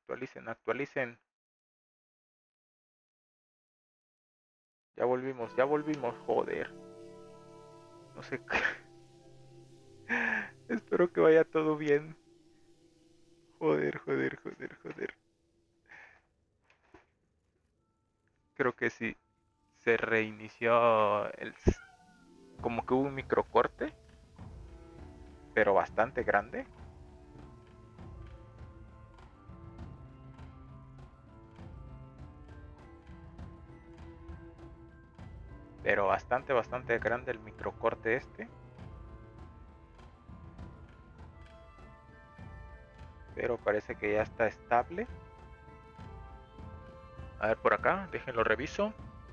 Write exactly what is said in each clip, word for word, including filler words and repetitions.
Actualicen, actualicen. Ya volvimos, ya volvimos, joder. No sé qué. Espero que vaya todo bien. Joder, joder, joder, joder. Creo que sí. Se reinició el... Como que hubo un microcorte, pero bastante grande. Pero bastante, bastante grande el microcorte este. Pero parece que ya está estable. A ver por acá, déjenlo reviso.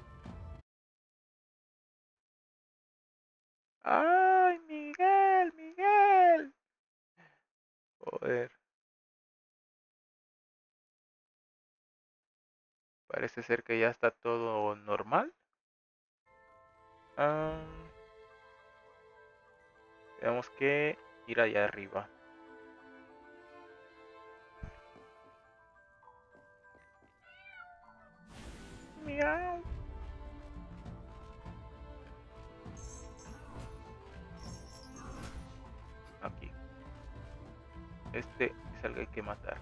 ¡Ay, Miguel, Miguel! Joder, parece ser que ya está todo normal. Ah, tenemos que ir allá arriba. Miau. Aquí. Este es el que hay que matar.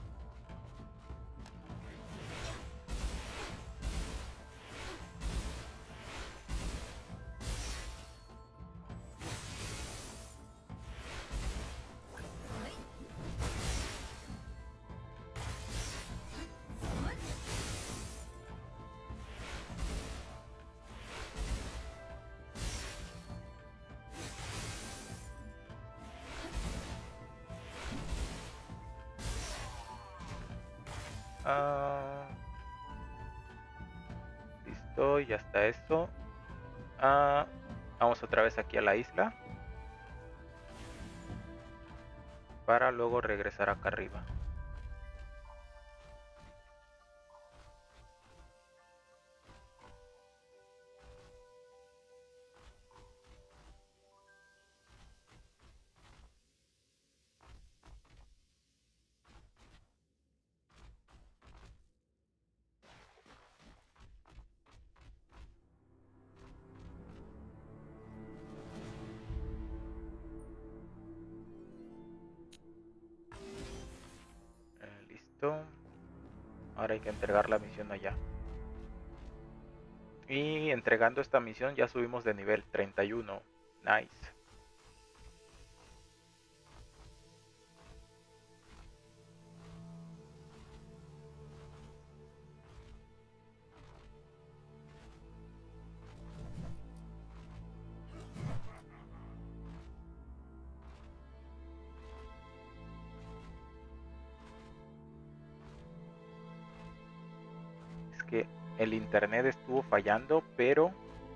Ah, listo, ya está esto. Ah, vamos otra vez aquí a la isla. Para luego regresar acá arriba. Eh, listo. Ahora hay que entregar la misión allá. Y entregando esta misión ya subimos de nivel treinta y uno. Nice. Es que el internet estuvo fallando, pero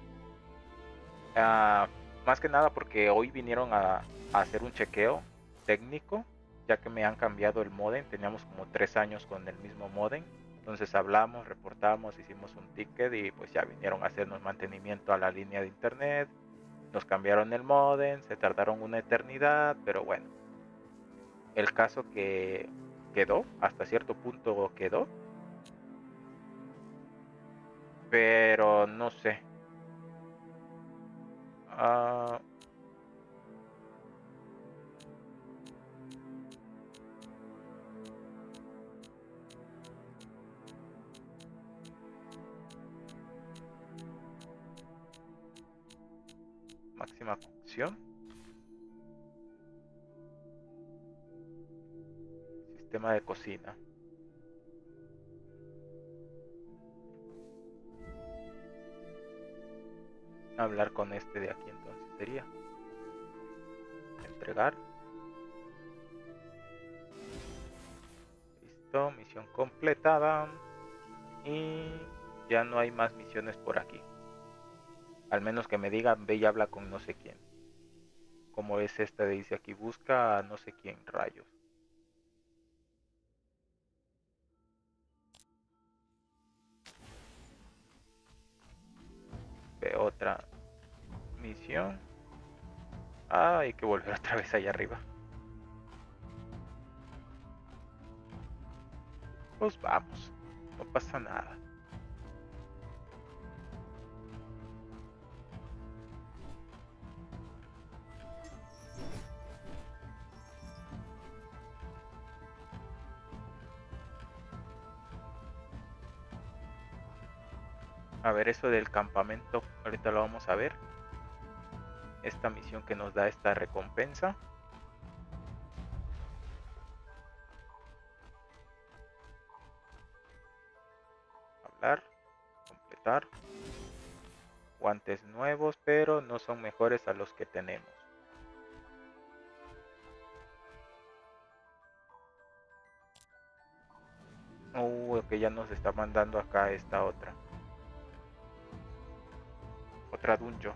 uh, más que nada porque hoy vinieron a, a hacer un chequeo técnico, ya que me han cambiado el modem. Teníamos como tres años con el mismo modem. Entonces hablamos, reportamos, hicimos un ticket y pues ya vinieron a hacernos mantenimiento a la línea de internet. Nos cambiaron el modem, se tardaron una eternidad, pero bueno, el caso que quedó, hasta cierto punto quedó, pero no sé. Uh, máxima cocción. Sistema de cocina. Hablar con este de aquí entonces sería. Entregar. Listo, misión completada. Y ya no hay más misiones por aquí. Al menos que me digan, ve y habla con no sé quién. Como es esta de dice aquí, busca a no sé quién, rayos. Ve otra misión. Ah, hay que volver otra vez allá arriba. Pues vamos, no pasa nada. A ver, eso del campamento, ahorita lo vamos a ver. Esta misión que nos da esta recompensa. Hablar, completar. Guantes nuevos, pero no son mejores a los que tenemos. Uh, que ya nos está mandando acá esta otra. Otra dungeon.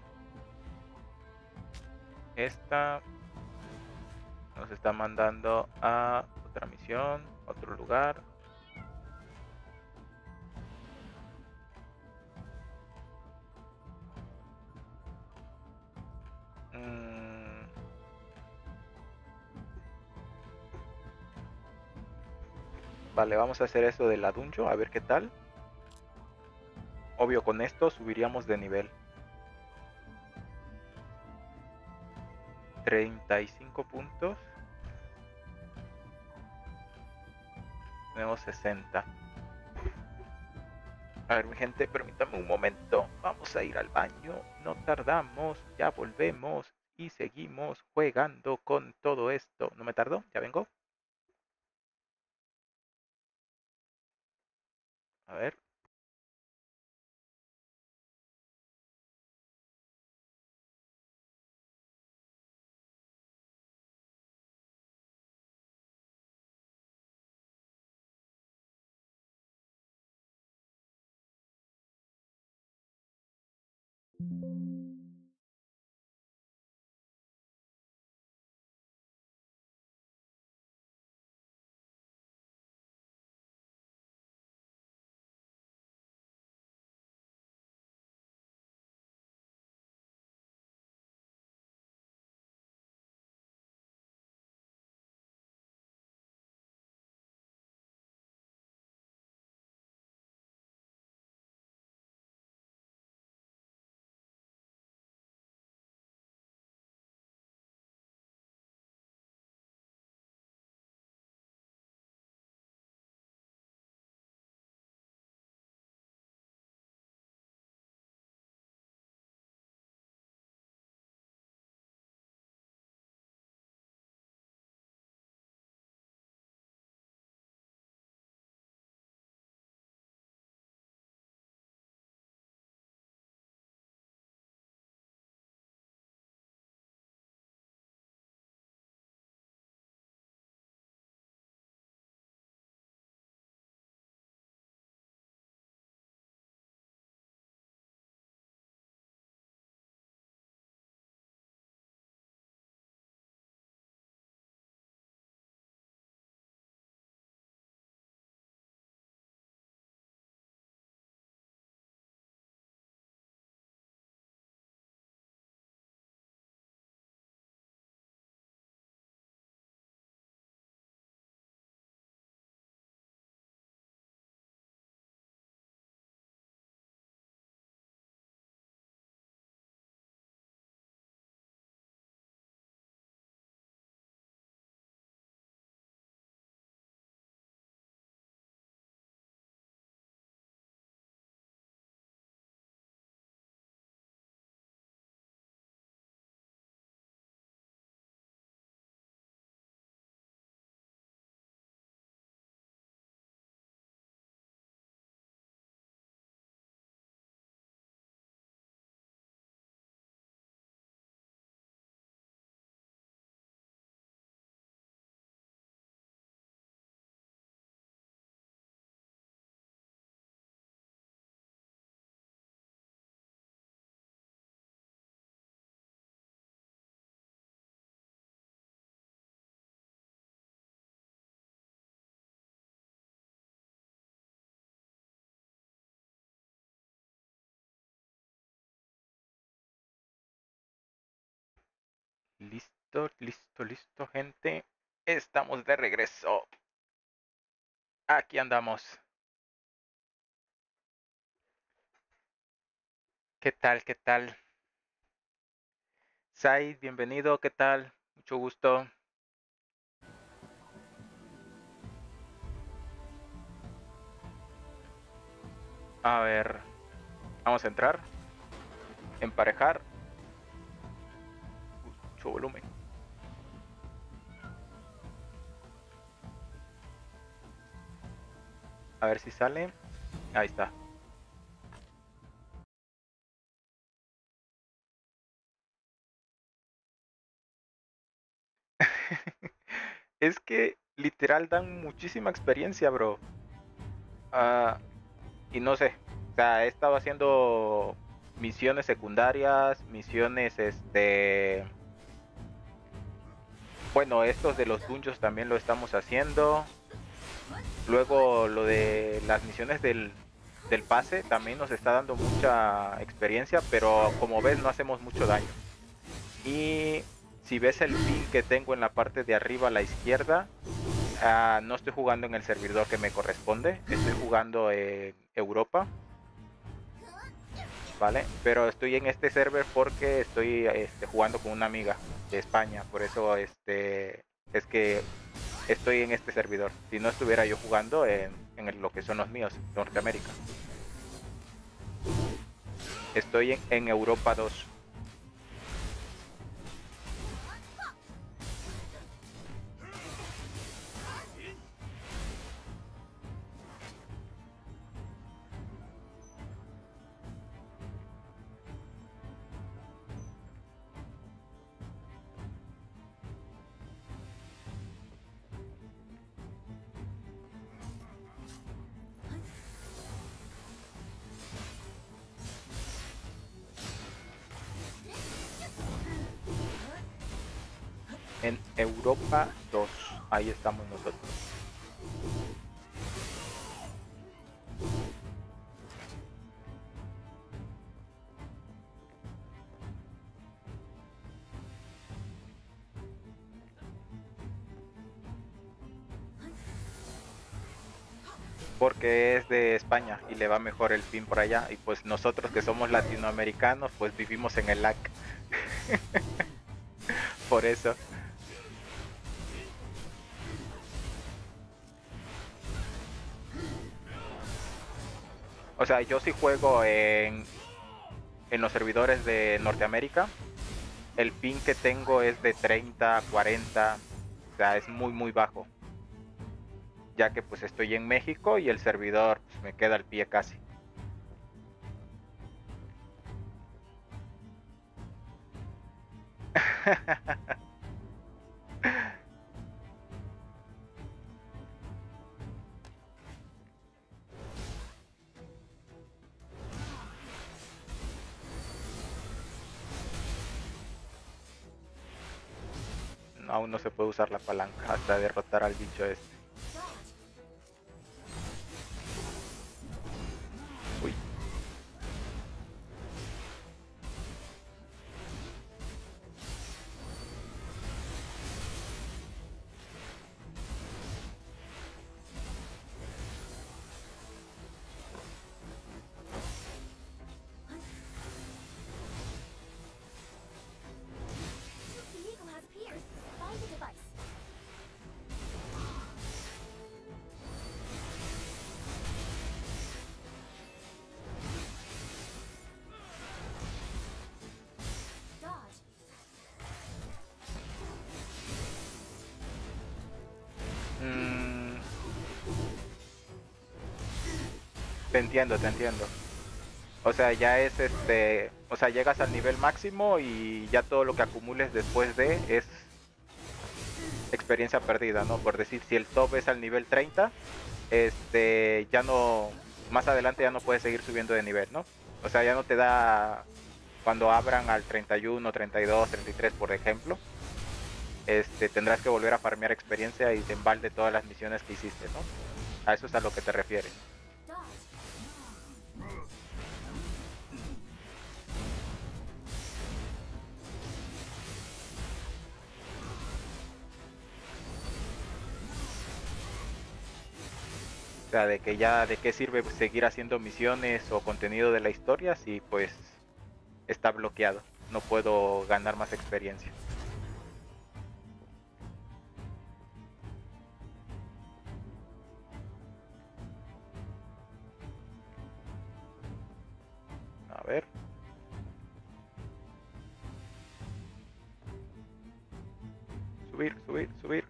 Esta nos está mandando a otra misión, otro lugar. Mm. Vale, vamos a hacer eso de la dungeon, a ver qué tal. Obvio, con esto subiríamos de nivel. treinta y cinco puntos. Tenemos sesenta. A ver, mi gente, permítame un momento. Vamos a ir al baño. No tardamos. Ya volvemos. Y seguimos jugando con todo esto. ¿No me tardo? ¿Ya vengo? A ver. Listo, listo, listo, gente. Estamos de regreso. Aquí andamos. ¿Qué tal? ¿Qué tal? Said, bienvenido. ¿Qué tal? Mucho gusto. A ver, vamos a entrar. Emparejar. Mucho volumen. A ver si sale. Ahí está. Es que literal dan muchísima experiencia, bro. Ah, y no sé. O sea, he estado haciendo misiones secundarias, misiones, este... Bueno, estos de los dungeons también lo estamos haciendo. Luego lo de las misiones del, del pase también nos está dando mucha experiencia, pero como ves no hacemos mucho daño. Y si ves el pin que tengo en la parte de arriba a la izquierda, uh, no estoy jugando en el servidor que me corresponde, estoy jugando en Europa, ¿vale? Pero estoy en este server porque estoy este, jugando con una amiga de España, por eso este, es que estoy en este servidor. Si no estuviera yo jugando en, en el, lo que son los míos, Norteamérica. Estoy en, en Europa dos. En Europa dos. Ahí estamos nosotros. Porque es de España y le va mejor el pin por allá. Y pues nosotros que somos latinoamericanos, pues vivimos en el lag. Por eso. O sea, yo sí juego en, en los servidores de Norteamérica. El pin que tengo es de treinta, cuarenta. O sea, es muy muy bajo. Ya que pues estoy en México y el servidor pues, me queda al pie casi. Aún no se puede usar la palanca hasta derrotar al bicho este. Uy. Mm, te entiendo, te entiendo. O sea, ya es este, o sea, llegas al nivel máximo y ya todo lo que acumules después de es experiencia perdida, ¿no? Por decir, si el top es al nivel treinta, este, ya no, más adelante ya no puedes seguir subiendo de nivel, ¿no? O sea, ya no te da, cuando abran al treinta y uno, treinta y dos, treinta y tres, por ejemplo, este, tendrás que volver a farmear experiencia y te embalde todas las misiones que hiciste, ¿no? A eso es a lo que te refieres. sea, de que ya de qué sirve seguir haciendo misiones o contenido de la historia si pues está bloqueado. No puedo ganar más experiencia. A ver. Subir, subir, subir.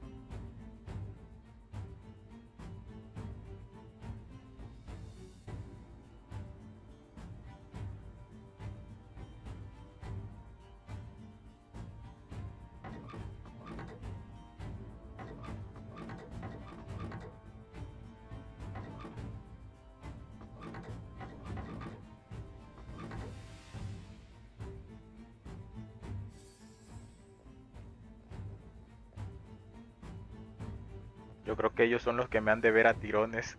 Yo creo que ellos son los que me han de ver a tirones.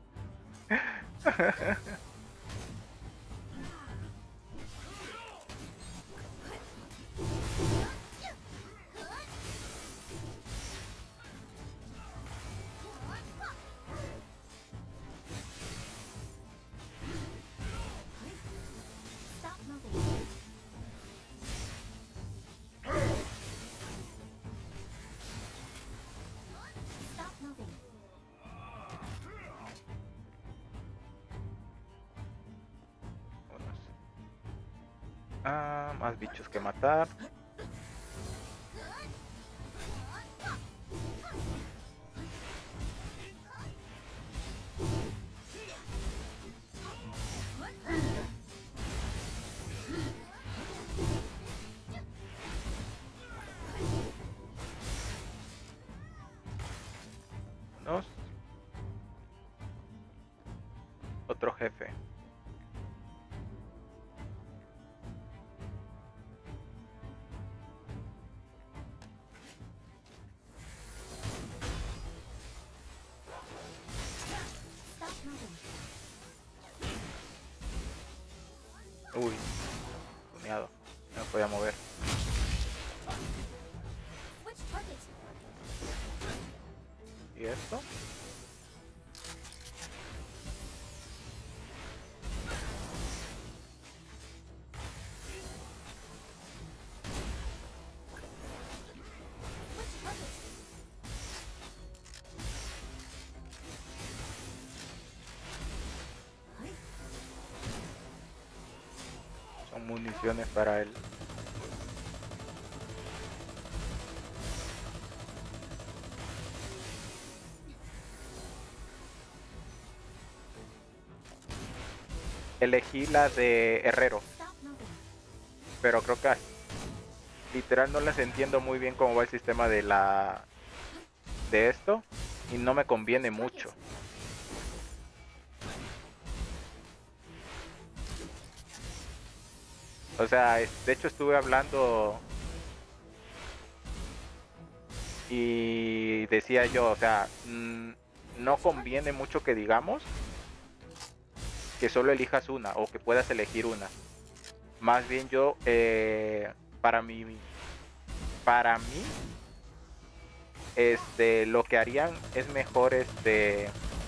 Ah, más bichos que matar. Dos. Otro jefe. Uy, tuneado. No me podía mover. ¿Y esto? Son municiones para él. Elegí la de herrero, pero creo que literal no les entiendo muy bien cómo va el sistema de la de esto y no me conviene mucho. O sea, de hecho estuve hablando y decía yo, o sea, no conviene mucho que digamos que solo elijas una o que puedas elegir una. Más bien yo, eh, para mí, para mí, este, lo que harían es mejor, este,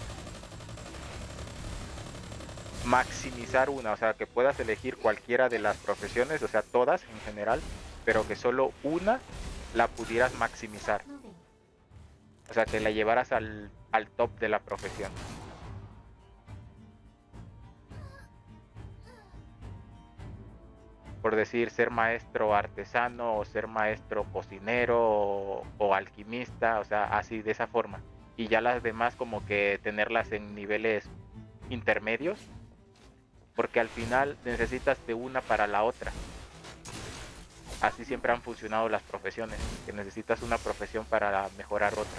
maximizar una, o sea, que puedas elegir cualquiera de las profesiones, o sea, todas en general, pero que solo una la pudieras maximizar. O sea, que la llevaras al, al top de la profesión. Por decir, ser maestro artesano o ser maestro cocinero o, o alquimista, o sea, así de esa forma. Y ya las demás como que tenerlas en niveles intermedios, porque al final necesitas de una para la otra. Así siempre han funcionado las profesiones, que necesitas una profesión para mejorar otra.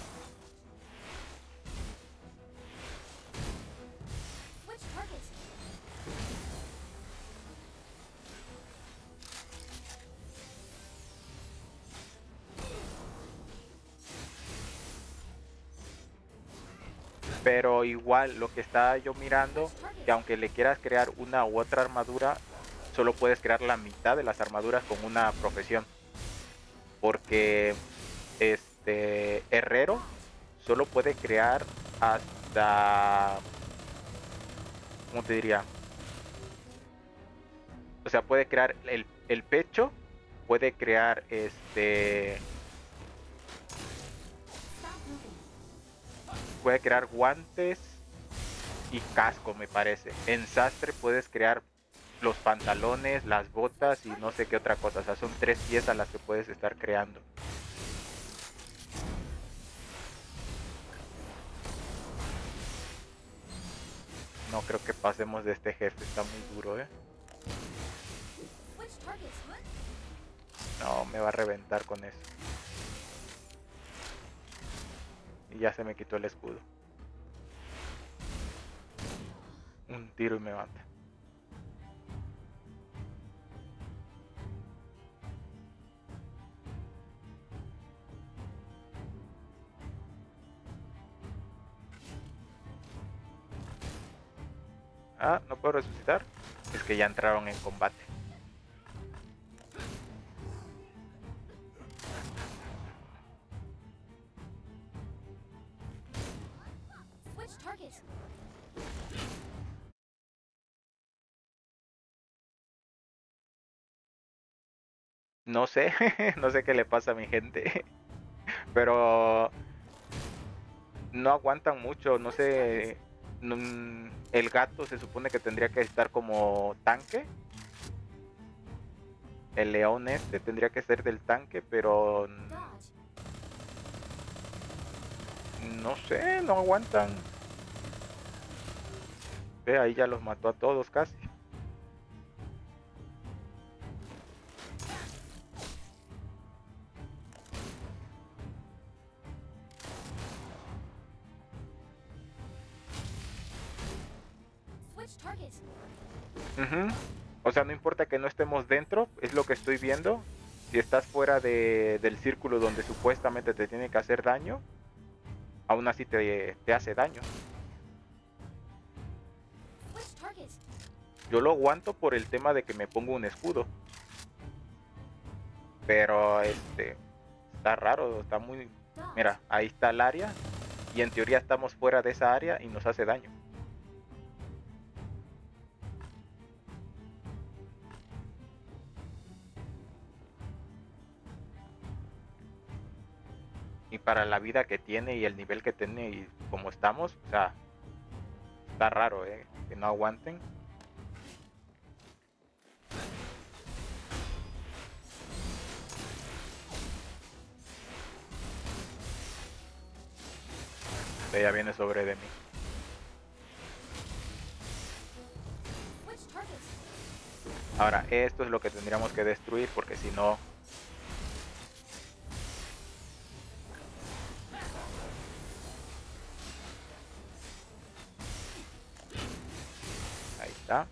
Pero igual lo que estaba yo mirando, que aunque le quieras crear una u otra armadura, solo puedes crear la mitad de las armaduras con una profesión. Porque este herrero solo puede crear hasta hasta... ¿Cómo te diría? O sea, puede crear el, el pecho, puede crear este... Puede crear guantes y casco, me parece. En sastre puedes crear los pantalones, las botas y no sé qué otra cosa. O sea, son tres piezas las que puedes estar creando. No creo que pasemos de este jefe, está muy duro, ¿eh? No, me va a reventar con eso. Y ya se me quitó el escudo. Un tiro y me mata. Ah, no puedo resucitar. Es que ya entraron en combate. No sé, no sé qué le pasa a mi gente. Pero no aguantan mucho, no sé. No, el gato se supone que tendría que estar como tanque. El león este tendría que ser del tanque, pero no sé, no aguantan. Ve, ahí ya los mató a todos casi. Uh-huh. O sea, no importa que no estemos dentro, es lo que estoy viendo. Si estás fuera de, del círculo donde supuestamente te tiene que hacer daño, aún así te, te hace daño. Yo lo aguanto por el tema de que me pongo un escudo. Pero este está raro, está muy... Mira, ahí está el área. Y en teoría estamos fuera de esa área y nos hace daño. Y para la vida que tiene y el nivel que tiene y como estamos, o sea, está raro, ¿eh? Que no aguanten. Ella viene sobre de mí. Ahora, esto es lo que tendríamos que destruir porque si no... Ahí está.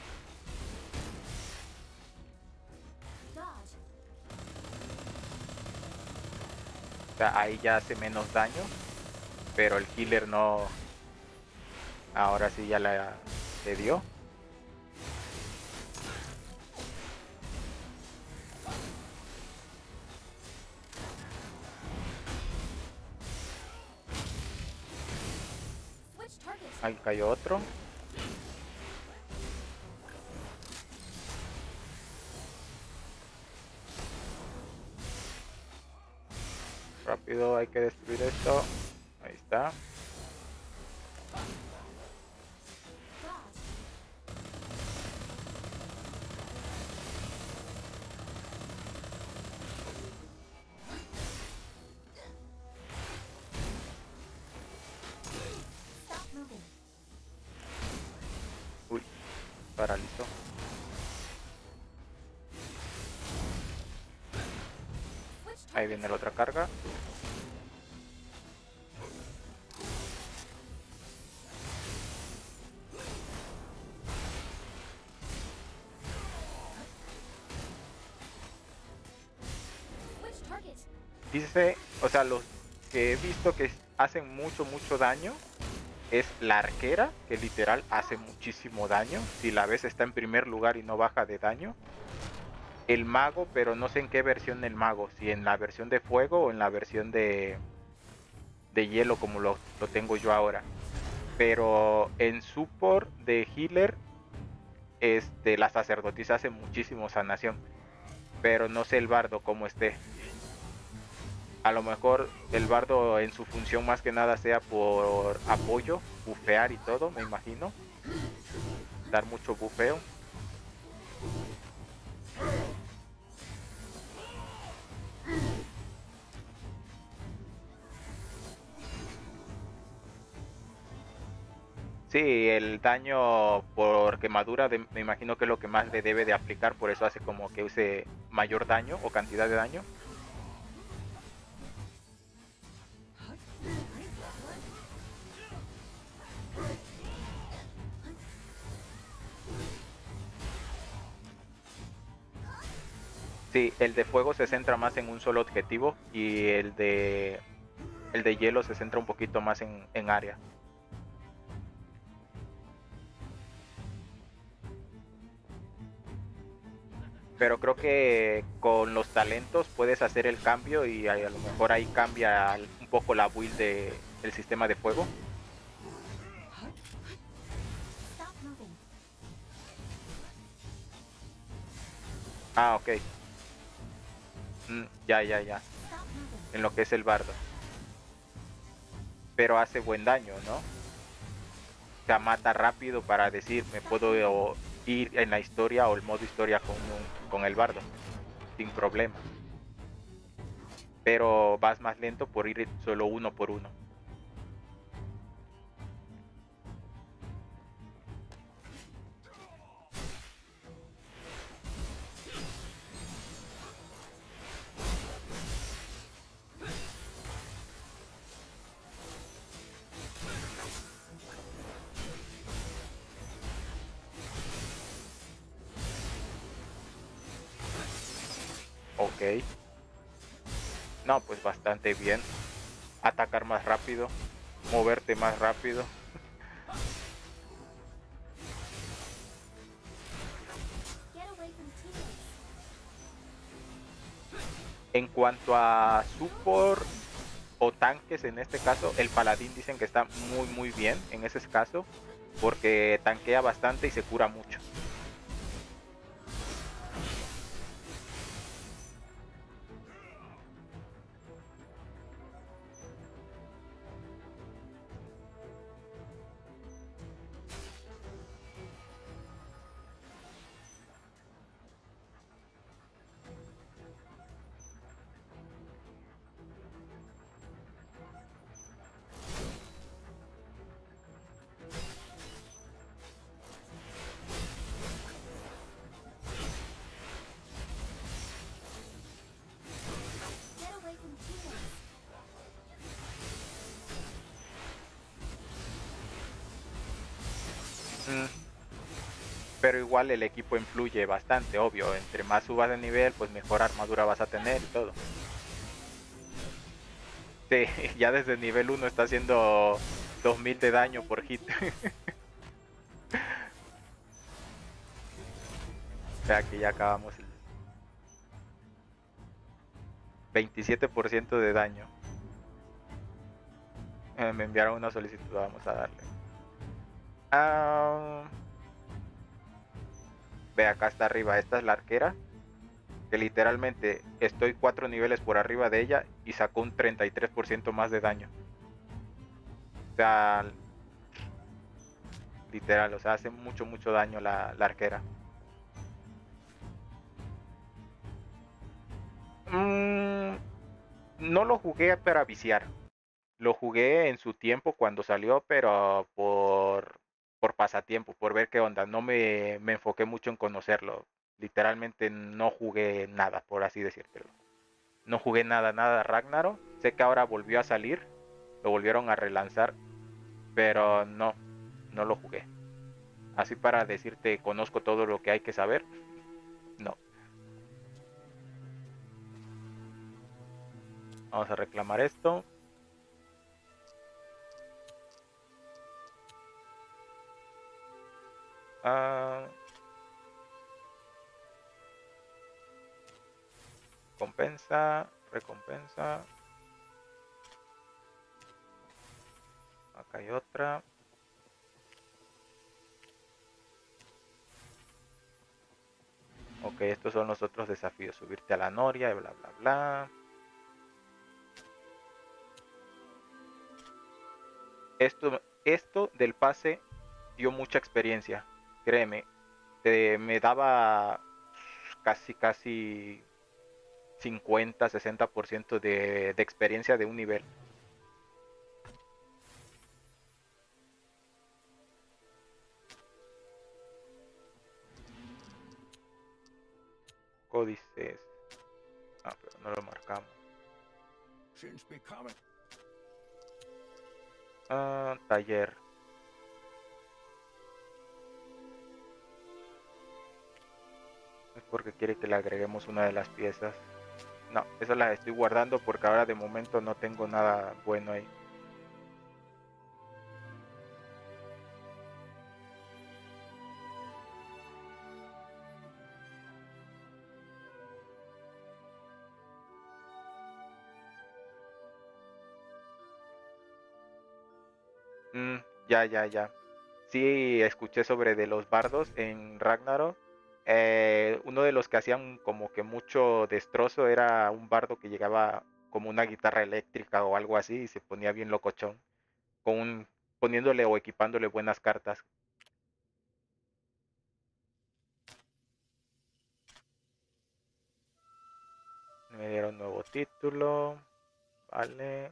O sea, ahí ya hace menos daño. Pero el healer no... Ahora sí ya la, le dio. Ahí cayó otro. Rápido, hay que destruir esto. Ahí está. Uy, paralizó. Ahí viene la otra carga. Dice, o sea, los que he visto que hacen mucho, mucho daño es la arquera, que literal hace muchísimo daño. Si la ves está en primer lugar y no baja de daño. El mago, pero no sé en qué versión del mago, si en la versión de fuego o en la versión de, de hielo como lo, lo tengo yo ahora. Pero en support de healer, este, la sacerdotisa hace muchísimo sanación. Pero no sé el bardo cómo esté. A lo mejor el bardo en su función más que nada sea por apoyo, bufear y todo, me imagino. Dar mucho bufeo. Sí, el daño por quemadura de- me imagino que es lo que más le debe de aplicar, por eso hace como que use mayor daño o cantidad de daño. Sí, el de fuego se centra más en un solo objetivo y el de el de hielo se centra un poquito más en, en área. Pero creo que con los talentos puedes hacer el cambio y a, a lo mejor ahí cambia un poco la build de, del sistema de fuego. Ah, ok. Mm, ya, ya, ya. En lo que es el bardo. Pero hace buen daño, ¿no? O sea, mata rápido para decir, me puedo ir en la historia o el modo historia con, un, con el bardo. Sin problema. Pero vas más lento por ir solo uno por uno. Ok. No, pues bastante bien. Atacar más rápido. Moverte más rápido. En cuanto a support o tanques en este caso, el paladín dicen que está muy muy bien en ese caso. Porque tanquea bastante y se cura mucho. Mm, pero igual el equipo influye bastante, obvio. Entre más subas de nivel, pues mejor armadura vas a tener y todo. Sí, ya desde el nivel uno está haciendo dos mil de daño por hit. O sea que ya acabamos el veintisiete por ciento de daño. Eh, me enviaron una solicitud, vamos a darle. Ah, ve, acá está arriba, esta es la arquera. Que literalmente estoy cuatro niveles por arriba de ella y sacó un treinta y tres por ciento más de daño. O sea, literal, o sea, hace mucho, mucho daño la, la arquera. Mm, no lo jugué para viciar. Lo jugué en su tiempo cuando salió, pero por, por pasatiempo, por ver qué onda. No me, me enfoqué mucho en conocerlo. Literalmente no jugué nada, por así decírtelo. No jugué nada, nada Ragnarok. Sé que ahora volvió a salir, lo volvieron a relanzar, pero no, no lo jugué. Así para decirte, conozco todo lo que hay que saber, no. Vamos a reclamar esto. Ah, compensa, recompensa. Acá hay otra. Ok, estos son los otros desafíos. Subirte a la noria y bla, bla, bla. Esto, esto del pase dio mucha experiencia. Créeme, te- me daba casi, casi cincuenta, sesenta por ciento de, de experiencia de un nivel. Códices. Ah, pero no lo marcamos. Ah, taller. Es porque quiere que le agreguemos una de las piezas. No, esas las estoy guardando porque ahora de momento no tengo nada bueno ahí. Mm, ya, ya, ya. Sí, escuché sobre de los bardos en Ragnarok. Eh, uno de los que hacían como que mucho destrozo era un bardo que llegaba como una guitarra eléctrica o algo así y se ponía bien locochón, con un, poniéndole o equipándole buenas cartas. Me dieron nuevo título, vale.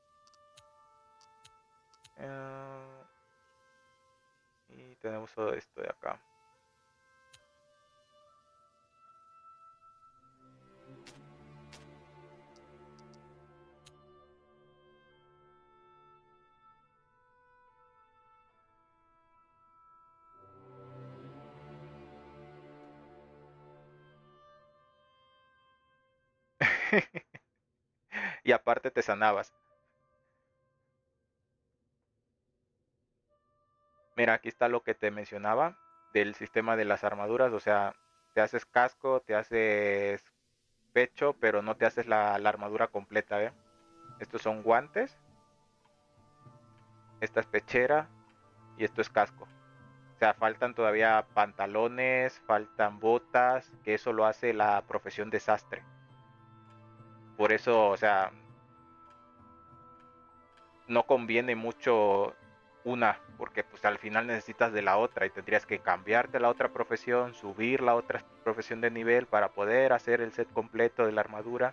Eh, y tenemos todo esto de acá. Y aparte te sanabas. Mira, aquí está lo que te mencionaba del sistema de las armaduras. O sea, te haces casco, te haces pecho, pero no te haces la, la armadura completa, ¿eh? Estos son guantes, esta es pechera y esto es casco. O sea, faltan todavía pantalones, faltan botas, que eso lo hace la profesión de sastre. Por eso, o sea, no conviene mucho una, porque pues al final necesitas de la otra y tendrías que cambiarte a la otra profesión, subir la otra profesión de nivel para poder hacer el set completo de la armadura.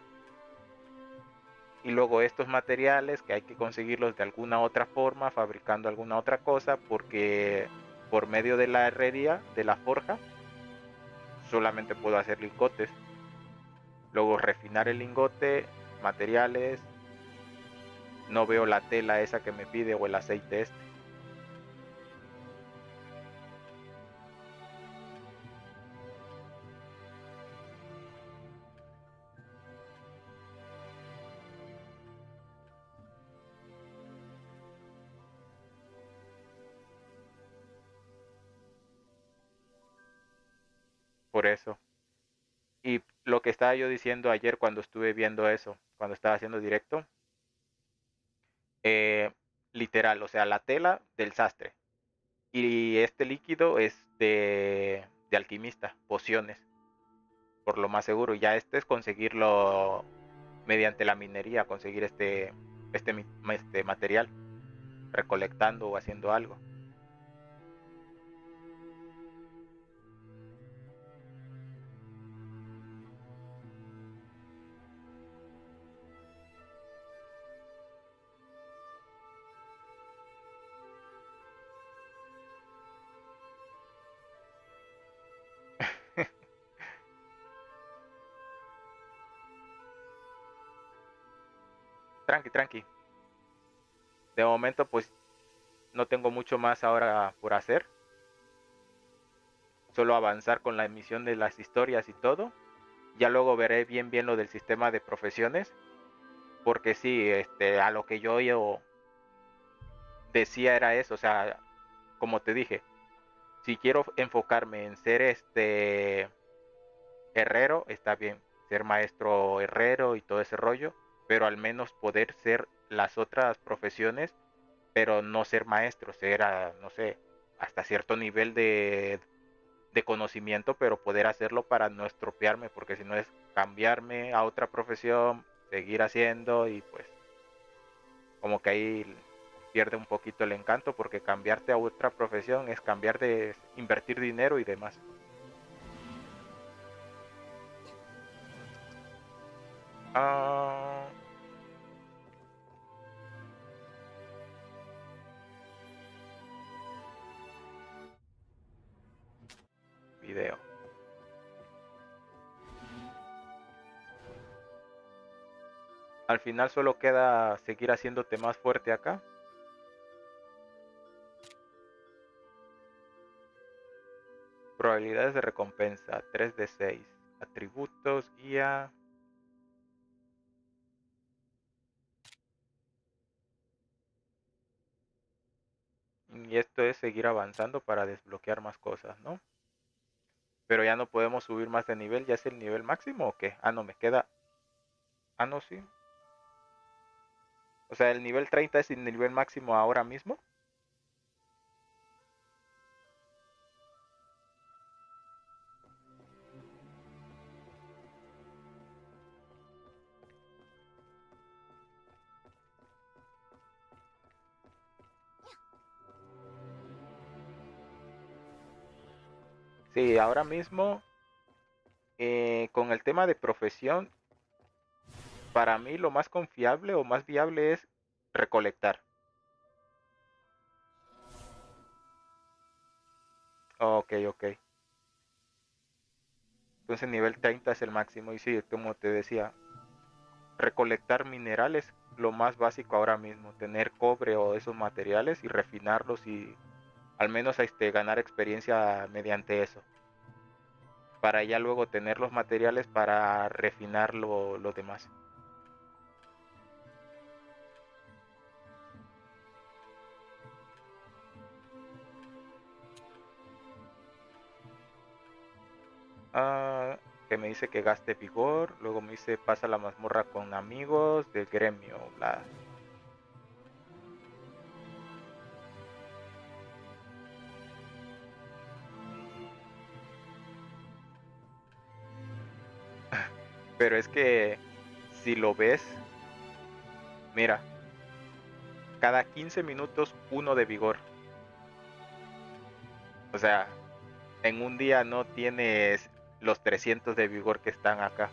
Y luego estos materiales que hay que conseguirlos de alguna otra forma, fabricando alguna otra cosa, porque por medio de la herrería, de la forja, solamente puedo hacer lingotes. Luego refinar el lingote, materiales, no veo la tela esa que me pide o el aceite este. Por eso. Y lo que estaba yo diciendo ayer cuando estuve viendo eso, cuando estaba haciendo directo, eh, literal, o sea, la tela del sastre. Y este líquido es de, de alquimista, pociones, por lo más seguro. Ya este es conseguirlo mediante la minería, conseguir este, este, este material, recolectando o haciendo algo. Tranqui, tranqui. De momento, pues no tengo mucho más ahora por hacer. Solo avanzar con la emisión de las historias y todo. Ya luego veré bien bien lo del sistema de profesiones. Porque sí, este, a lo que yo, yo decía era eso. O sea, como te dije, si quiero enfocarme en ser este herrero, está bien. Ser maestro herrero y todo ese rollo. Pero al menos poder ser las otras profesiones. Pero no ser maestro. Ser, a, no sé, hasta cierto nivel de de conocimiento, pero poder hacerlo para no estropearme, porque si no es cambiarme a otra profesión, seguir haciendo y pues como que ahí pierde un poquito el encanto, porque cambiarte a otra profesión es cambiar de invertir dinero y demás. Ah, video. Al final solo queda seguir haciéndote más fuerte acá. Probabilidades de recompensa, tres de seis. Atributos, guía. Y esto es seguir avanzando para desbloquear más cosas, ¿no? Pero ya no podemos subir más de nivel, ¿ya es el nivel máximo o qué? Ah, no, me queda... Ah, no, sí. O sea, el nivel treinta es el nivel máximo ahora mismo. Sí, ahora mismo eh, con el tema de profesión, para mí lo más confiable o más viable es recolectar. Ok, ok. Entonces nivel treinta es el máximo y sí, como te decía, recolectar minerales, lo más básico ahora mismo, tener cobre o esos materiales y refinarlos y al menos este, ganar experiencia mediante eso, para ya luego tener los materiales para refinar lo, lo demás. Ah, que me dice que gaste vigor, luego me dice pasa la mazmorra con amigos del gremio, bla. Pero es que si lo ves, mira, cada quince minutos uno de vigor. O sea, en un día no tienes los trescientos de vigor que están acá.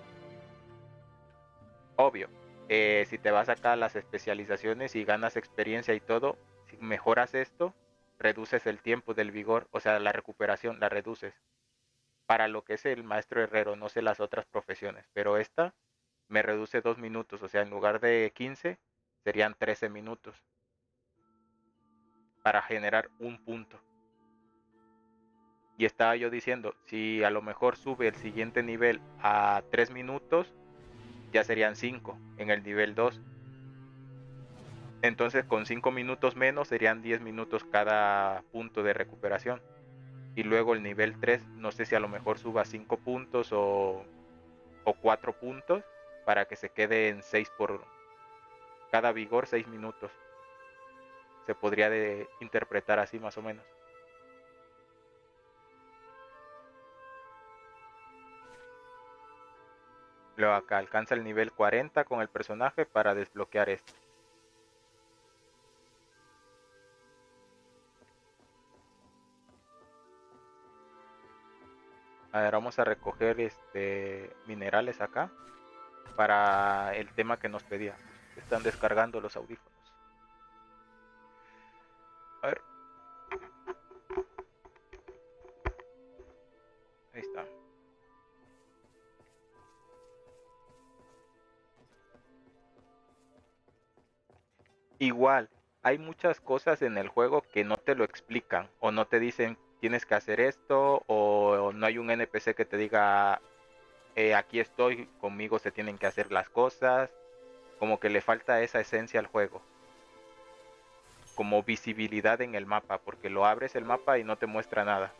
Obvio, eh, si te vas acá a las especializaciones y ganas experiencia y todo, si mejoras esto, reduces el tiempo del vigor, o sea, la recuperación la reduces. Para lo que es el maestro herrero, no sé las otras profesiones, pero esta me reduce dos minutos, o sea, en lugar de quince, serían trece minutos para generar un punto. Y estaba yo diciendo, si a lo mejor sube el siguiente nivel a tres minutos, ya serían cinco en el nivel dos. Entonces con cinco minutos menos serían diez minutos cada punto de recuperación. Y luego el nivel tres, no sé si a lo mejor suba cinco puntos o, o cuatro puntos para que se quede en seis por cada vigor, seis minutos. Se podría de interpretar así más o menos. Luego acá alcanza el nivel cuarenta con el personaje para desbloquear esto. A ver, vamos a recoger este minerales acá para el tema que nos pedía. Están descargando los audífonos. A ver, ahí está. Igual, hay muchas cosas en el juego que no te lo explican o no te dicen tienes que hacer esto o no hay un N P C que te diga eh, aquí estoy, conmigo se tienen que hacer las cosas. Como que le falta esa esencia al juego, como visibilidad en el mapa, porque lo abres el mapa y no te muestra nada.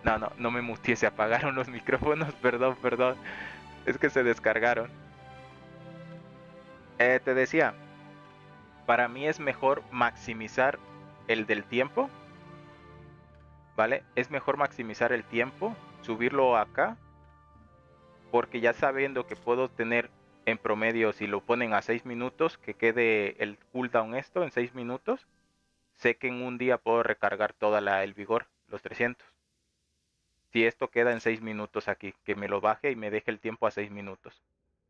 No, no, no me muteé, se apagaron los micrófonos, perdón, perdón. Es que se descargaron. Eh, te decía, para mí es mejor maximizar el del tiempo, ¿vale? Es mejor maximizar el tiempo, subirlo acá, porque ya sabiendo que puedo tener en promedio, si lo ponen a seis minutos, que quede el cooldown esto en seis minutos, sé que en un día puedo recargar toda la, el vigor, los trescientos. Si esto queda en seis minutos aquí, que me lo baje y me deje el tiempo a seis minutos.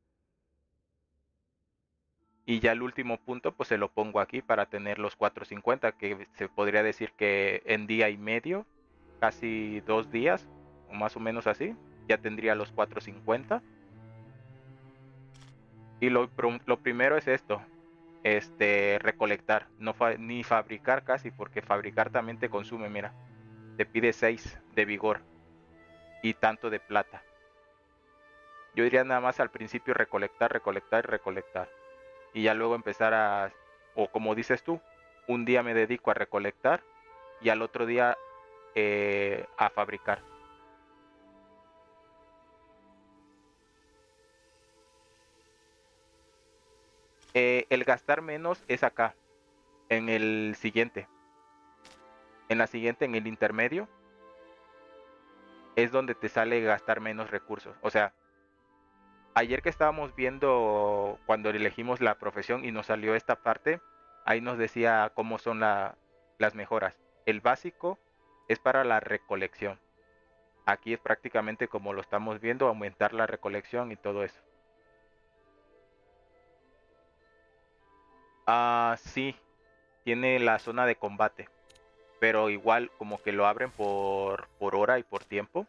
Y ya el último punto, pues se lo pongo aquí para tener los cuatrocientos cincuenta, que se podría decir que en día y medio, casi dos días, o más o menos así, ya tendría los cuatrocientos cincuenta. Y lo, lo primero es esto, este, recolectar, no fa ni fabricar casi, porque fabricar también te consume, mira, te pide seis de vigor y tanto de plata. Yo diría nada más al principio recolectar, recolectar y recolectar. Y ya luego empezar a, o como dices tú, un día me dedico a recolectar y al otro día eh, a fabricar. Eh, el gastar menos es acá, en el siguiente. En la siguiente, en el intermedio, es donde te sale gastar menos recursos. O sea, ayer que estábamos viendo cuando elegimos la profesión y nos salió esta parte, ahí nos decía cómo son la, las mejoras. El básico es para la recolección. Aquí es prácticamente como lo estamos viendo, aumentar la recolección y todo eso. Ah, sí, tiene la zona de combate, pero igual como que lo abren por, por hora y por tiempo.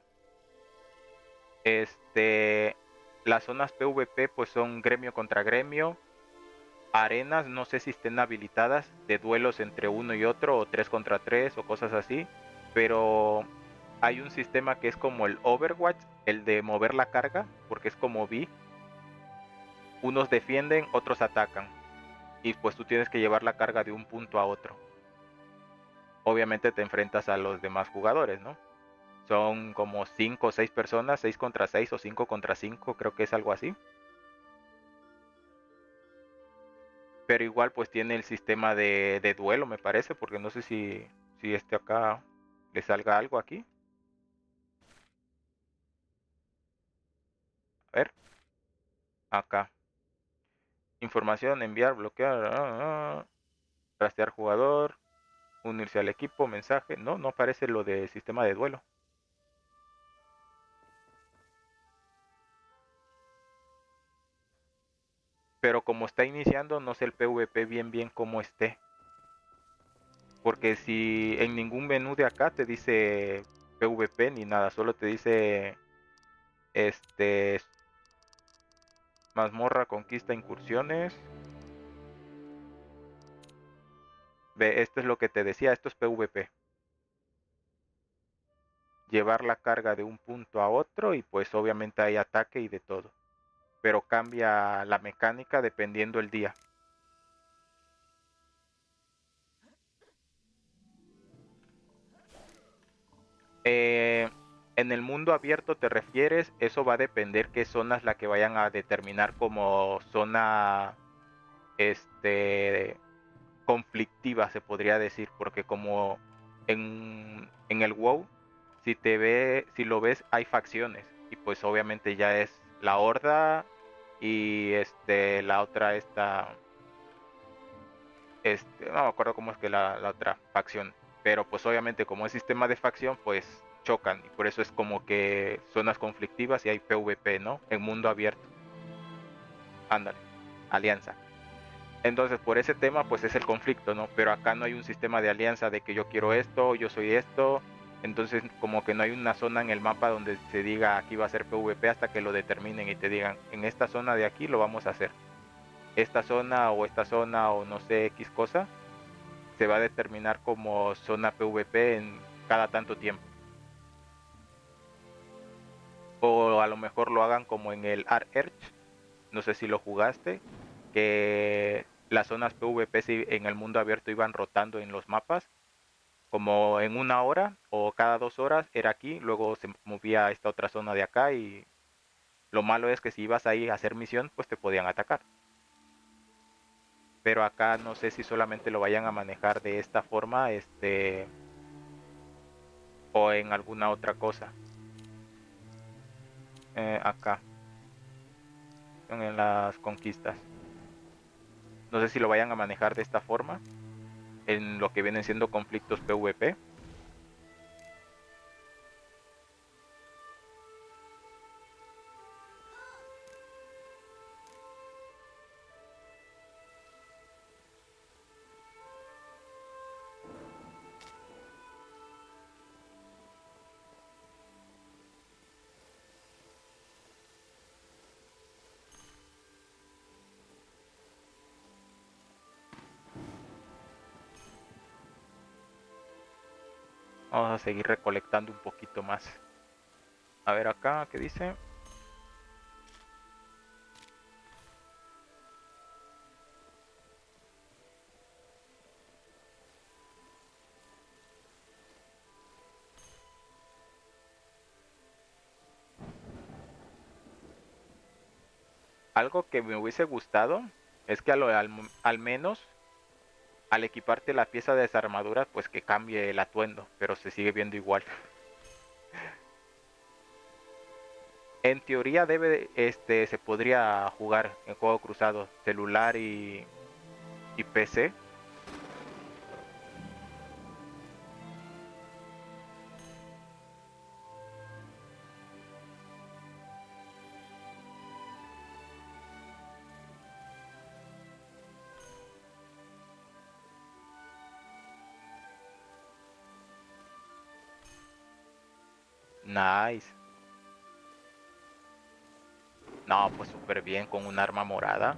Este, las zonas PvP pues son gremio contra gremio. Arenas, no sé si estén habilitadas de duelos entre uno y otro, o tres contra tres o cosas así, pero hay un sistema que es como el Overwatch, el de mover la carga, porque es como vi, unos defienden, otros atacan, y pues tú tienes que llevar la carga de un punto a otro. Obviamente te enfrentas a los demás jugadores, ¿no? Son como cinco o seis personas, seis contra seis o cinco contra cinco, creo que es algo así. Pero igual pues tiene el sistema de, de duelo, me parece, porque no sé si, si este acá le salga algo aquí. A ver, acá. Información, enviar, bloquear, ah, ah, rastrear jugador, unirse al equipo, mensaje. No, no aparece lo de sistema de duelo. Pero como está iniciando, no sé el PvP bien bien cómo esté. Porque si en ningún menú de acá te dice PvP ni nada, solo te dice este mazmorra, conquista, incursiones. Ve, esto es lo que te decía, esto es PvP. Llevar la carga de un punto a otro y pues obviamente hay ataque y de todo. Pero cambia la mecánica dependiendo el día. Eh, en el mundo abierto te refieres, eso va a depender qué zona es la que vayan a determinar como zona este conflictiva, se podría decir, porque como en, en el WoW, si te ve, si lo ves, hay facciones, y pues obviamente ya es la Horda y este la otra esta este, no me acuerdo cómo es que la, la otra facción, pero pues obviamente como es sistema de facción, pues chocan, y por eso es como que zonas conflictivas y hay PvP, ¿no? En mundo abierto. Ándale, alianza. Entonces, por ese tema, pues es el conflicto, ¿no? Pero acá no hay un sistema de alianza de que yo quiero esto, yo soy esto. Entonces, como que no hay una zona en el mapa donde se diga aquí va a ser PvP hasta que lo determinen y te digan, en esta zona de aquí lo vamos a hacer. Esta zona o esta zona o no sé, X cosa, se va a determinar como zona PvP en cada tanto tiempo. O a lo mejor lo hagan como en el ArcErch, no sé si lo jugaste, que las zonas PvP en el mundo abierto iban rotando en los mapas. como en una hora o cada dos horas era aquí, luego se movía a esta otra zona de acá y lo malo es que si ibas ahí a hacer misión, pues te podían atacar. Pero acá no sé si solamente lo vayan a manejar de esta forma, este, o en alguna otra cosa. Eh, acá, en las conquistas. No sé si lo vayan a manejar de esta forma, en lo que vienen siendo conflictos PvP. Vamos a seguir recolectando un poquito más. A ver acá, ¿qué dice? Algo que me hubiese gustado es que al, al, al menos al equiparte la pieza de desarmadura, pues que cambie el atuendo, pero se sigue viendo igual. En teoría debe, este, se podría jugar en juego cruzado, celular y, y P C. Nice. No, pues súper bien con un arma morada.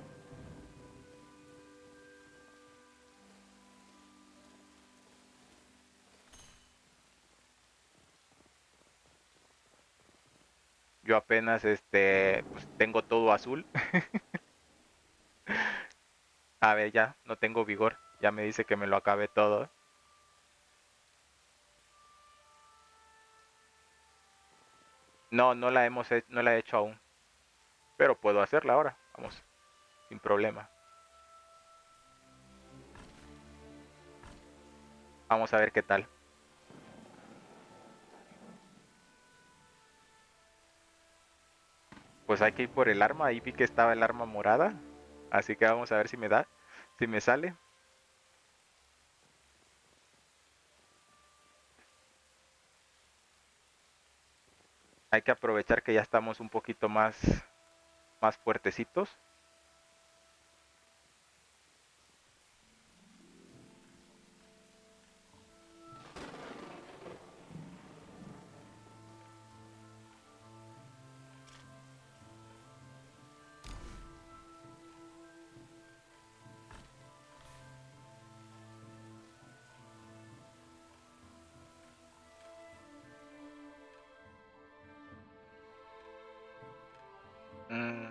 Yo apenas este, pues tengo todo azul. A ver, ya no tengo vigor. Ya me dice que me lo acabé todo. No, no la hemos, he- no la he hecho aún. Pero puedo hacerla ahora. Vamos, sin problema. Vamos a ver qué tal. Pues hay que ir por el arma. Ahí vi que estaba el arma morada. Así que vamos a ver si me da. Si me sale. Hay que aprovechar que ya estamos un poquito más, más fuertecitos. Mm,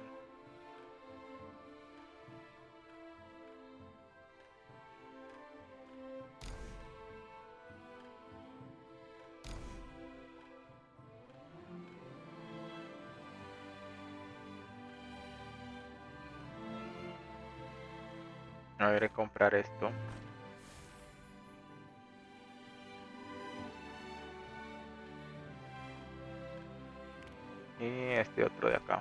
a ver, comprar esto. Y este otro de acá.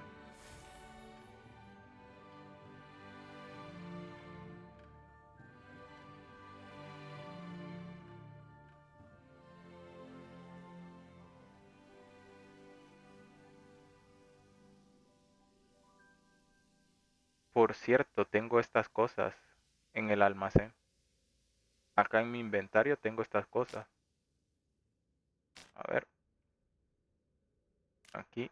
Por cierto, tengo estas cosas en el almacén. Acá en mi inventario tengo estas cosas. A ver, aquí.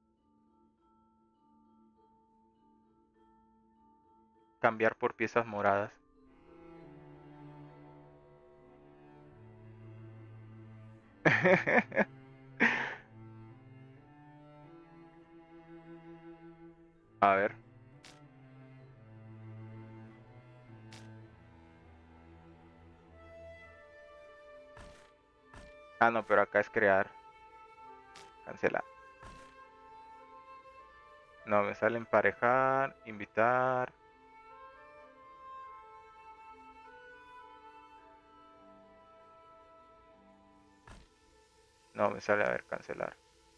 Cambiar por piezas moradas. A ver. Ah, no, pero acá es crear. Cancelar. No, me sale emparejar, invitar. No, me sale a ver, cancelar.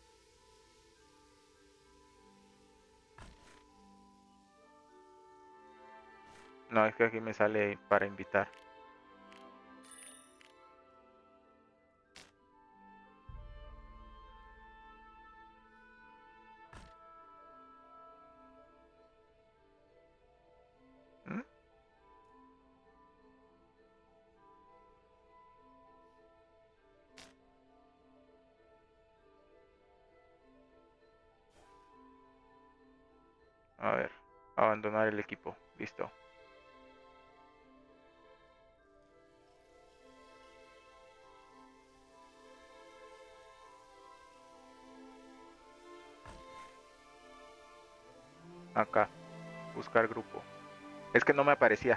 No, es que aquí me sale para invitar. ¿Mm? A ver, abandonar el equipo. Listo. Acá, buscar grupo. Es que no me aparecía.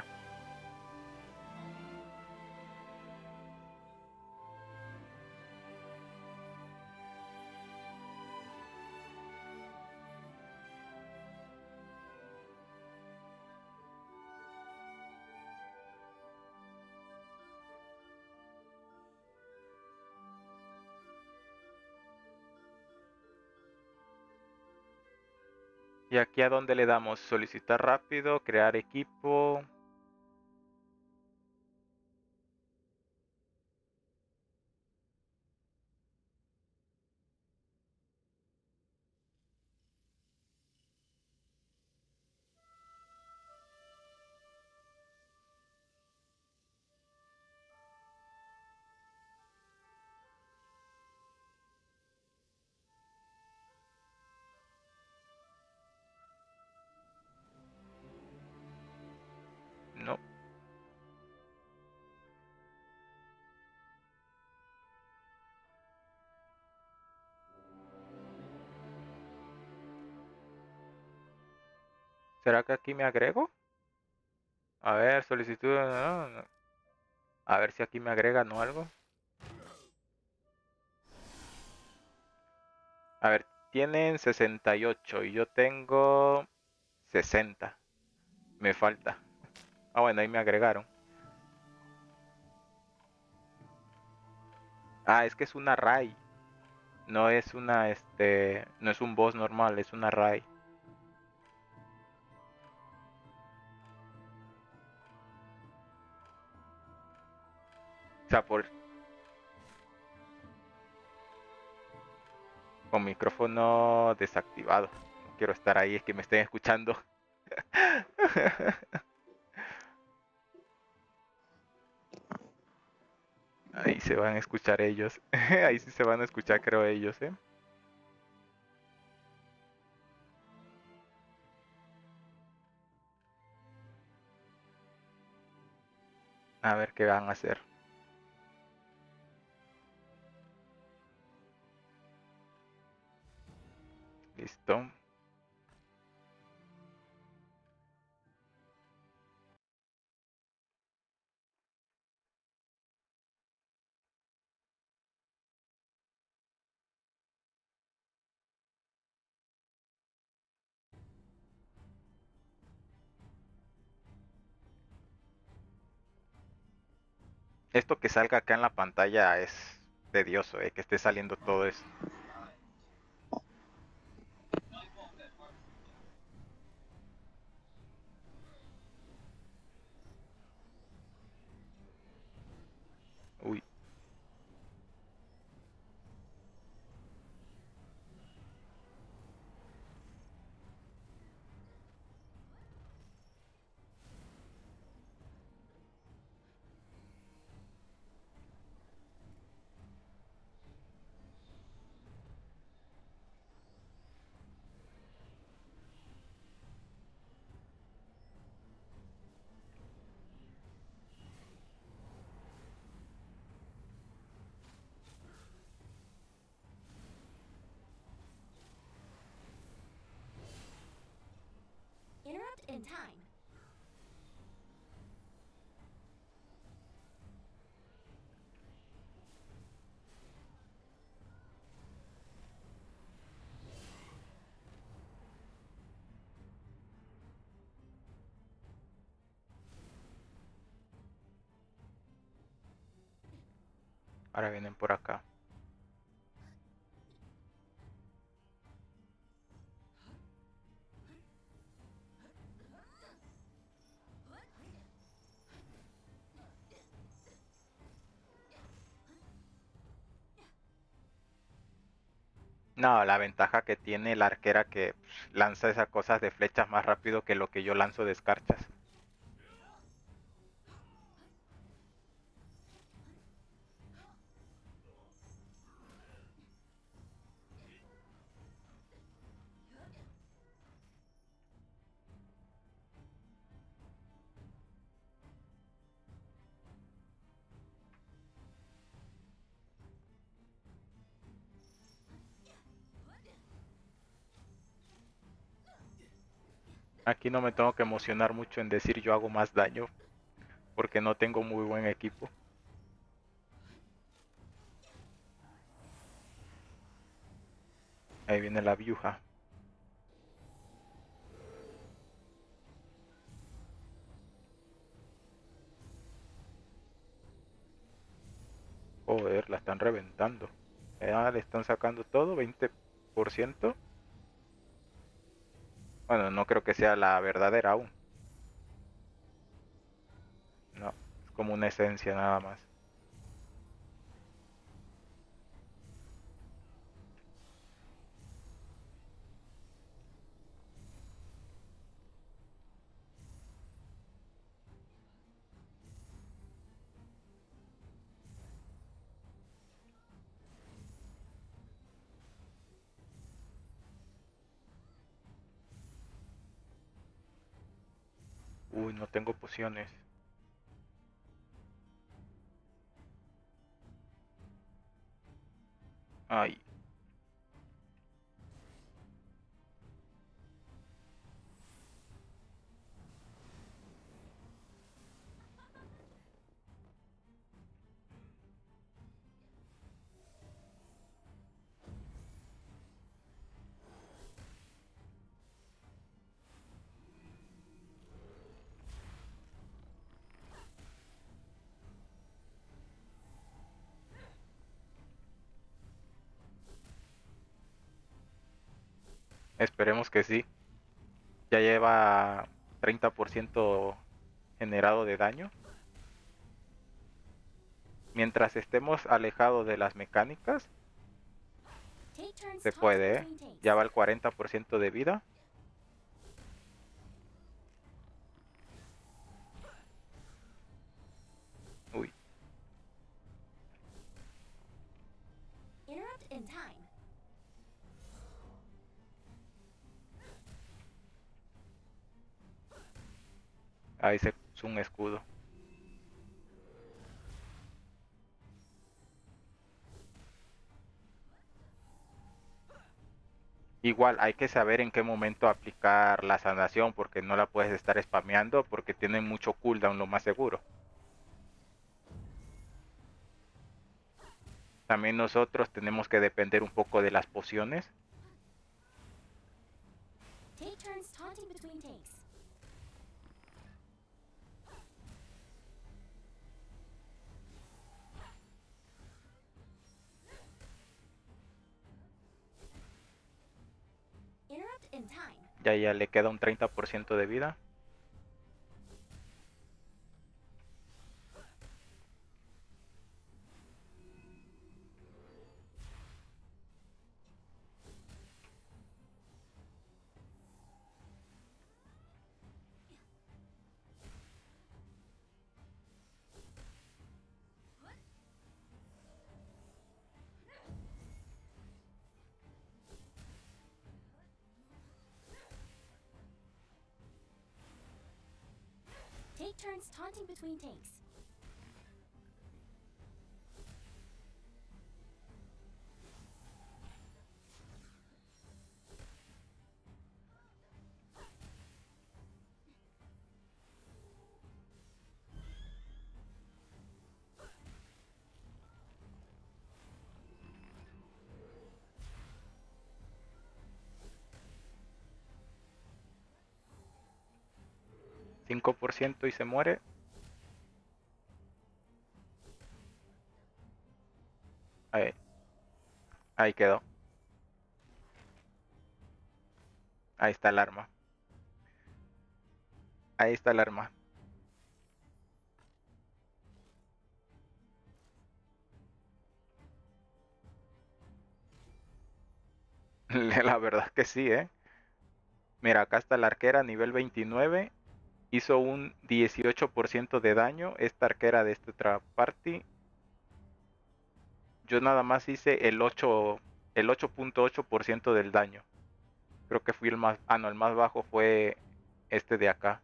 ¿Y aquí a dónde le damos? Solicitar rápido, crear equipo. No. ¿Será que aquí me agrego? A ver, solicitud. No, no. A ver si aquí me agregan o algo. A ver, tienen sesenta y ocho y yo tengo sesenta. Me falta. Ah, bueno, ahí me agregaron. Ah, es que es una array. No es una, este, no es un boss normal, es una array. O sea, por, con micrófono desactivado. No quiero estar ahí, es que me estén escuchando. Ahí se van a escuchar ellos. Ahí sí se van a escuchar, creo, ellos, ¿eh? A ver qué van a hacer. Listo. Esto que salga acá en la pantalla es tedioso, ¿eh? Que esté saliendo todo eso. Uy. Ahora vienen por acá. No, la ventaja que tiene la arquera que pff, lanza esas cosas de flechas más rápido que lo que yo lanzo de escarchas. Aquí no me tengo que emocionar mucho en decir yo hago más daño, porque no tengo muy buen equipo. Ahí viene la viuja. Joder, la están reventando. Ya le están sacando todo, veinte por ciento. Bueno, no creo que sea la verdadera aún. No, es como una esencia nada más. Uy, no tengo pociones. Ay, esperemos que sí. Ya lleva treinta por ciento generado de daño. Mientras estemos alejados de las mecánicas, se puede, ¿eh? Ya va el cuarenta por ciento de vida. Uy. Ahí se puso un escudo. Igual hay que saber en qué momento aplicar la sanación porque no la puedes estar spameando porque tiene mucho cooldown lo más seguro. También nosotros tenemos que depender un poco de las pociones. Ya ya le queda un treinta por ciento de vida. Take turns taunting between takes. cinco por ciento y se muere. Ahí quedó. Ahí está el arma. Ahí está el arma. La verdad que sí, ¿eh? Mira, acá está la arquera nivel veintinueve. Hizo un dieciocho por ciento de daño. Esta arquera de esta otra party. Yo nada más hice el ocho, el ocho punto ocho por ciento del daño. Creo que fui el más... Ah, no, el más bajo fue este de acá.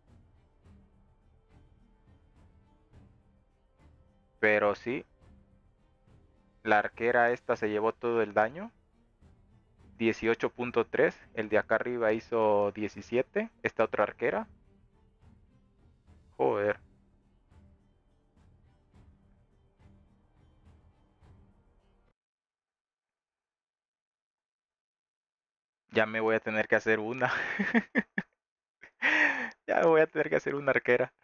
Pero sí, la arquera esta se llevó todo el daño. dieciocho punto tres. El de acá arriba hizo diecisiete. Esta otra arquera. Joder. Ya me voy a tener que hacer una. Ya voy a tener que hacer una arquera.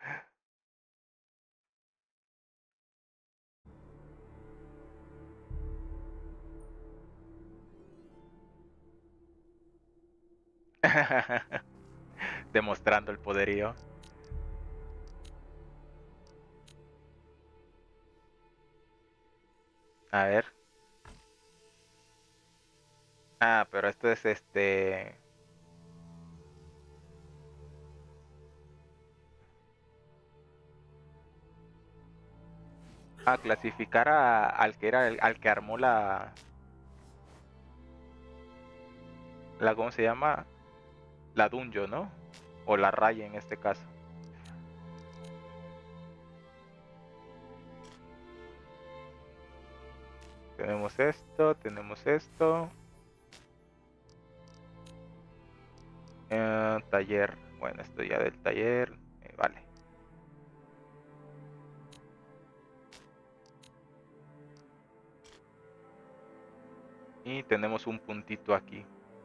Demostrando el poderío. A ver. Ah, pero esto es este... A clasificar a, al que era el, al que armó la... la ¿cómo se llama? La dungeon, ¿no? O la raya en este caso. Tenemos esto, tenemos esto. Eh, taller. Bueno, esto ya del taller. Eh, vale. Y tenemos un puntito aquí.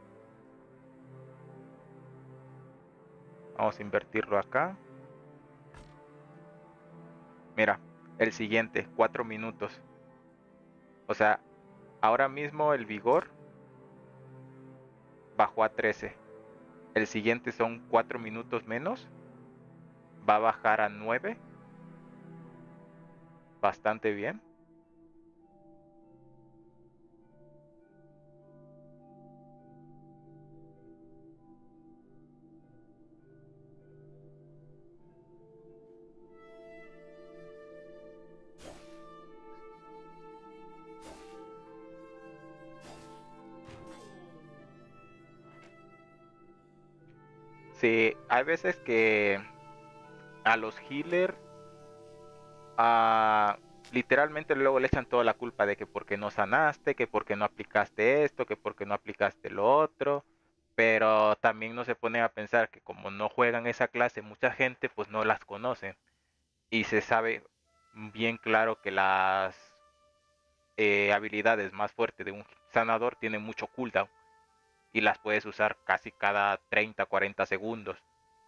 Vamos a invertirlo acá. Mira, el siguiente, cuatro minutos. O sea, ahora mismo el vigor bajó a trece. El siguiente son cuatro minutos menos. Va a bajar a nueve. Bastante bien. Sí, hay veces que a los healers uh, literalmente luego le echan toda la culpa de que porque no sanaste, que porque no aplicaste esto, que porque no aplicaste lo otro. Pero también no se pone a pensar que como no juegan esa clase, mucha gente pues no las conoce. Y se sabe bien claro que las eh, habilidades más fuertes de un sanador tienen mucho cooldown. Y las puedes usar casi cada treinta cuarenta segundos.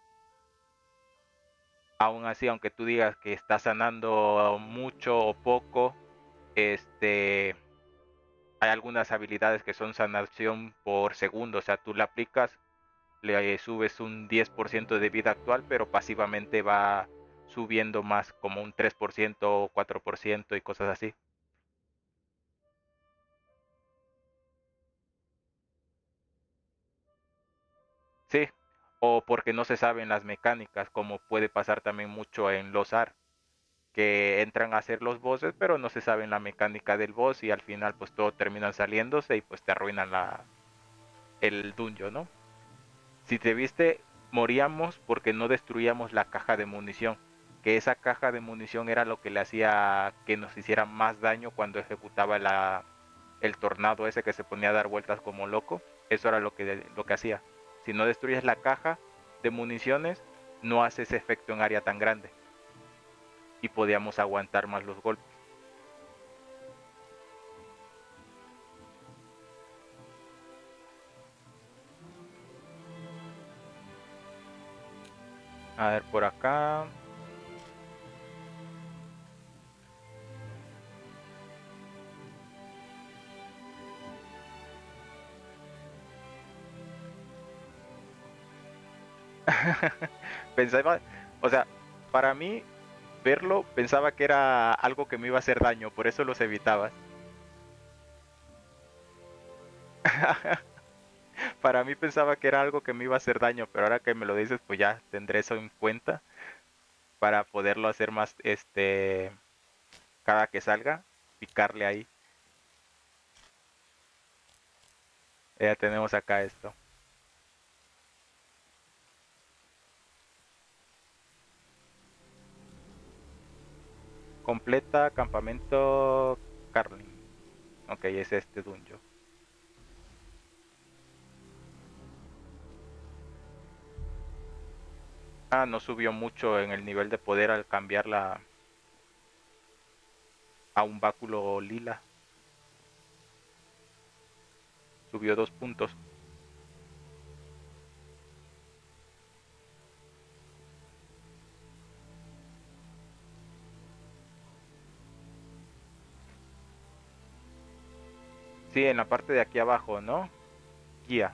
Aún así, aunque tú digas que estás sanando mucho o poco, este, hay algunas habilidades que son sanación por segundo. O sea, tú la aplicas, le subes un diez por ciento de vida actual, pero pasivamente va subiendo más, como un tres por ciento o cuatro por ciento y cosas así. Sí, o porque no se saben las mecánicas, como puede pasar también mucho en los A R, que entran a hacer los bosses, pero no se saben la mecánica del boss y al final pues todo terminan saliéndose y pues te arruinan la, el dungeon, ¿no? Si te viste, moríamos porque no destruíamos la caja de munición, que esa caja de munición era lo que le hacía que nos hiciera más daño cuando ejecutaba la, el tornado ese que se ponía a dar vueltas como loco. Eso era lo que, lo que hacía. Si no destruyes la caja de municiones, no hace ese efecto en área tan grande y podíamos aguantar más los golpes. A ver, por acá. Pensaba, o sea, para mí verlo pensaba que era algo que me iba a hacer daño, por eso los evitabas. Para mí pensaba que era algo que me iba a hacer daño, pero ahora que me lo dices, pues ya tendré eso en cuenta para poderlo hacer más, este, cada que salga, picarle ahí. Ya tenemos acá esto. Completa campamento Carlin. Ok, es este dungeon. Ah, no subió mucho en el nivel de poder al cambiarla a un báculo lila. Subió dos puntos. Sí, en la parte de aquí abajo, ¿no? Guía.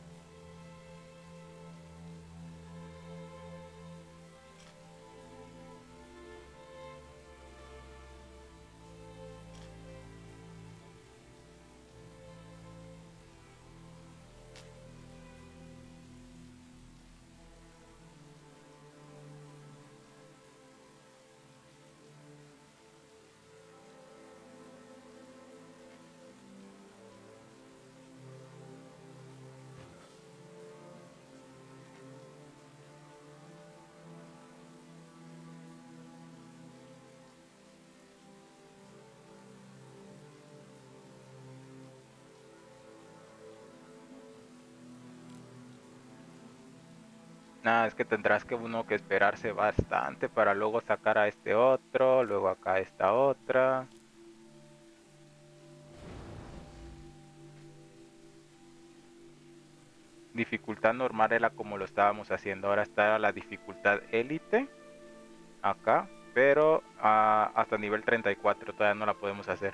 Nada, es que tendrás que uno que esperarse bastante para luego sacar a este otro, luego acá esta otra. Dificultad normal era como lo estábamos haciendo. Ahora está la dificultad élite acá, pero ah, hasta nivel treinta y cuatro todavía no la podemos hacer.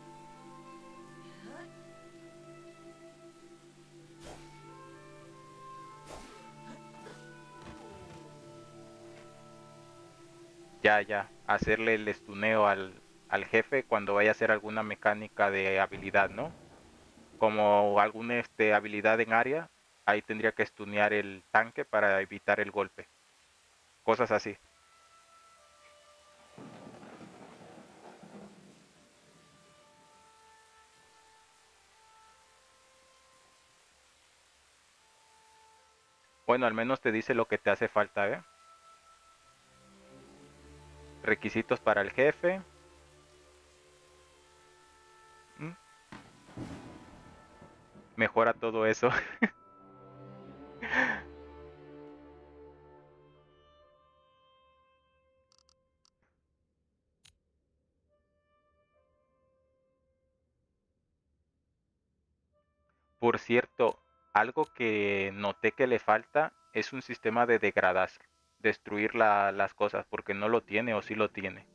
Ya, ya, hacerle el estuneo al, al jefe cuando vaya a hacer alguna mecánica de habilidad, ¿no? Como alguna este, habilidad en área, ahí tendría que estunear el tanque para evitar el golpe. Cosas así. Bueno, al menos te dice lo que te hace falta, ¿eh? Requisitos para el jefe. ¿Mm? Mejora todo eso. Por cierto, algo que noté que le falta es un sistema de degradar, destruir la- las cosas, porque no lo tiene o sí lo tiene.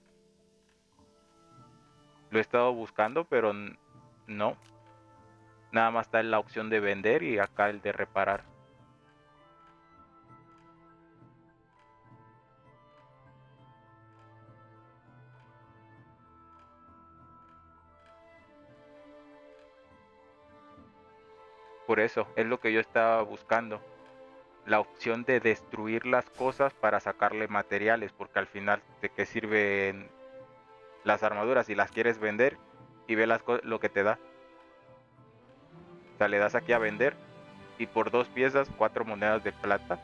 Lo he estado buscando, pero n- no. Nada más está la opción de vender y acá el de reparar. Por eso, es lo que yo estaba buscando. La opción de destruir las cosas para sacarle materiales, porque al final, ¿de qué sirven las armaduras si las quieres vender y ve las co- lo que te da? O sea, le das aquí a vender y por dos piezas, cuatro monedas de plata,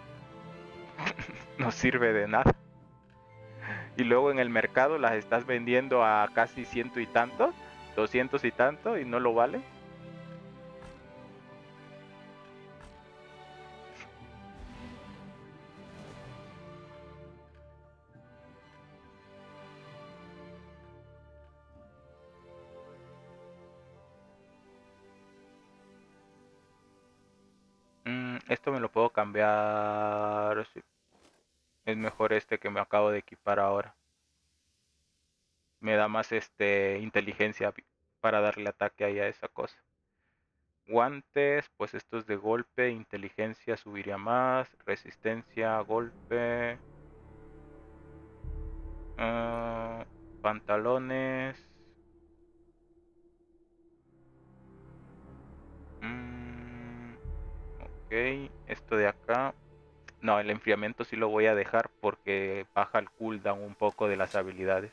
no sirve de nada. Y luego en el mercado las estás vendiendo a casi ciento y tanto, doscientos y tanto y no lo vale. Mm, esto me lo puedo cambiar. Sí, es mejor este que me acabo de equipar ahora. Me da más este inteligencia para darle ataque ahí a esa cosa. Guantes, pues estos de golpe, inteligencia subiría más, resistencia, golpe, uh, pantalones, mm, ok, esto de acá, no, el enfriamiento sí lo voy a dejar porque baja el cooldown un poco de las habilidades.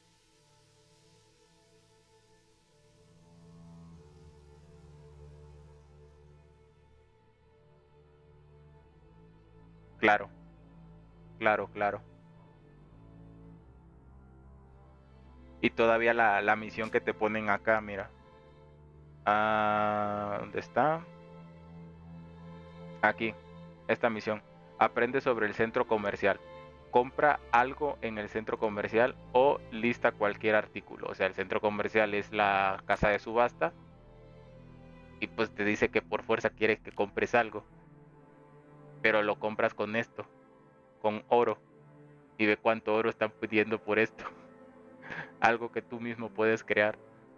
Claro, claro, claro. Y todavía la, la misión que te ponen acá, mira. Ah, ¿dónde está? Aquí, esta misión. Aprende sobre el centro comercial. Compra algo en el centro comercial o lista cualquier artículo. O sea, el centro comercial es la casa de subasta y pues te dice que por fuerza quiere que compres algo. Pero lo compras con esto, con oro. Y ve cuánto oro están pidiendo por esto. Algo que tú mismo puedes crear.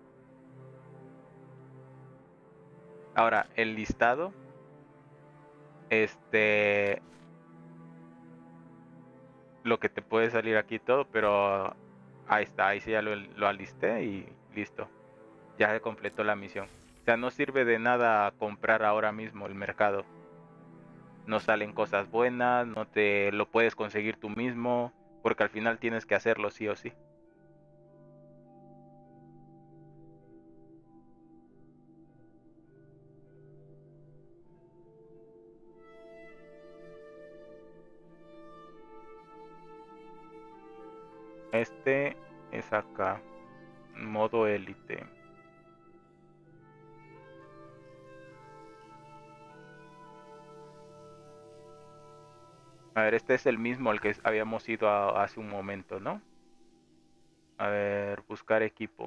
Ahora, el listado, este, lo que te puede salir aquí todo, pero ahí está, ahí sí ya lo, lo alisté y listo. Ya se completó la misión. O sea, no sirve de nada comprar ahora mismo el mercado. No salen cosas buenas, no te lo puedes conseguir tú mismo, porque al final tienes que hacerlo sí o sí. Este es acá, modo élite. A ver, este es el mismo al que habíamos ido a- hace un momento, ¿no? A ver, buscar equipo.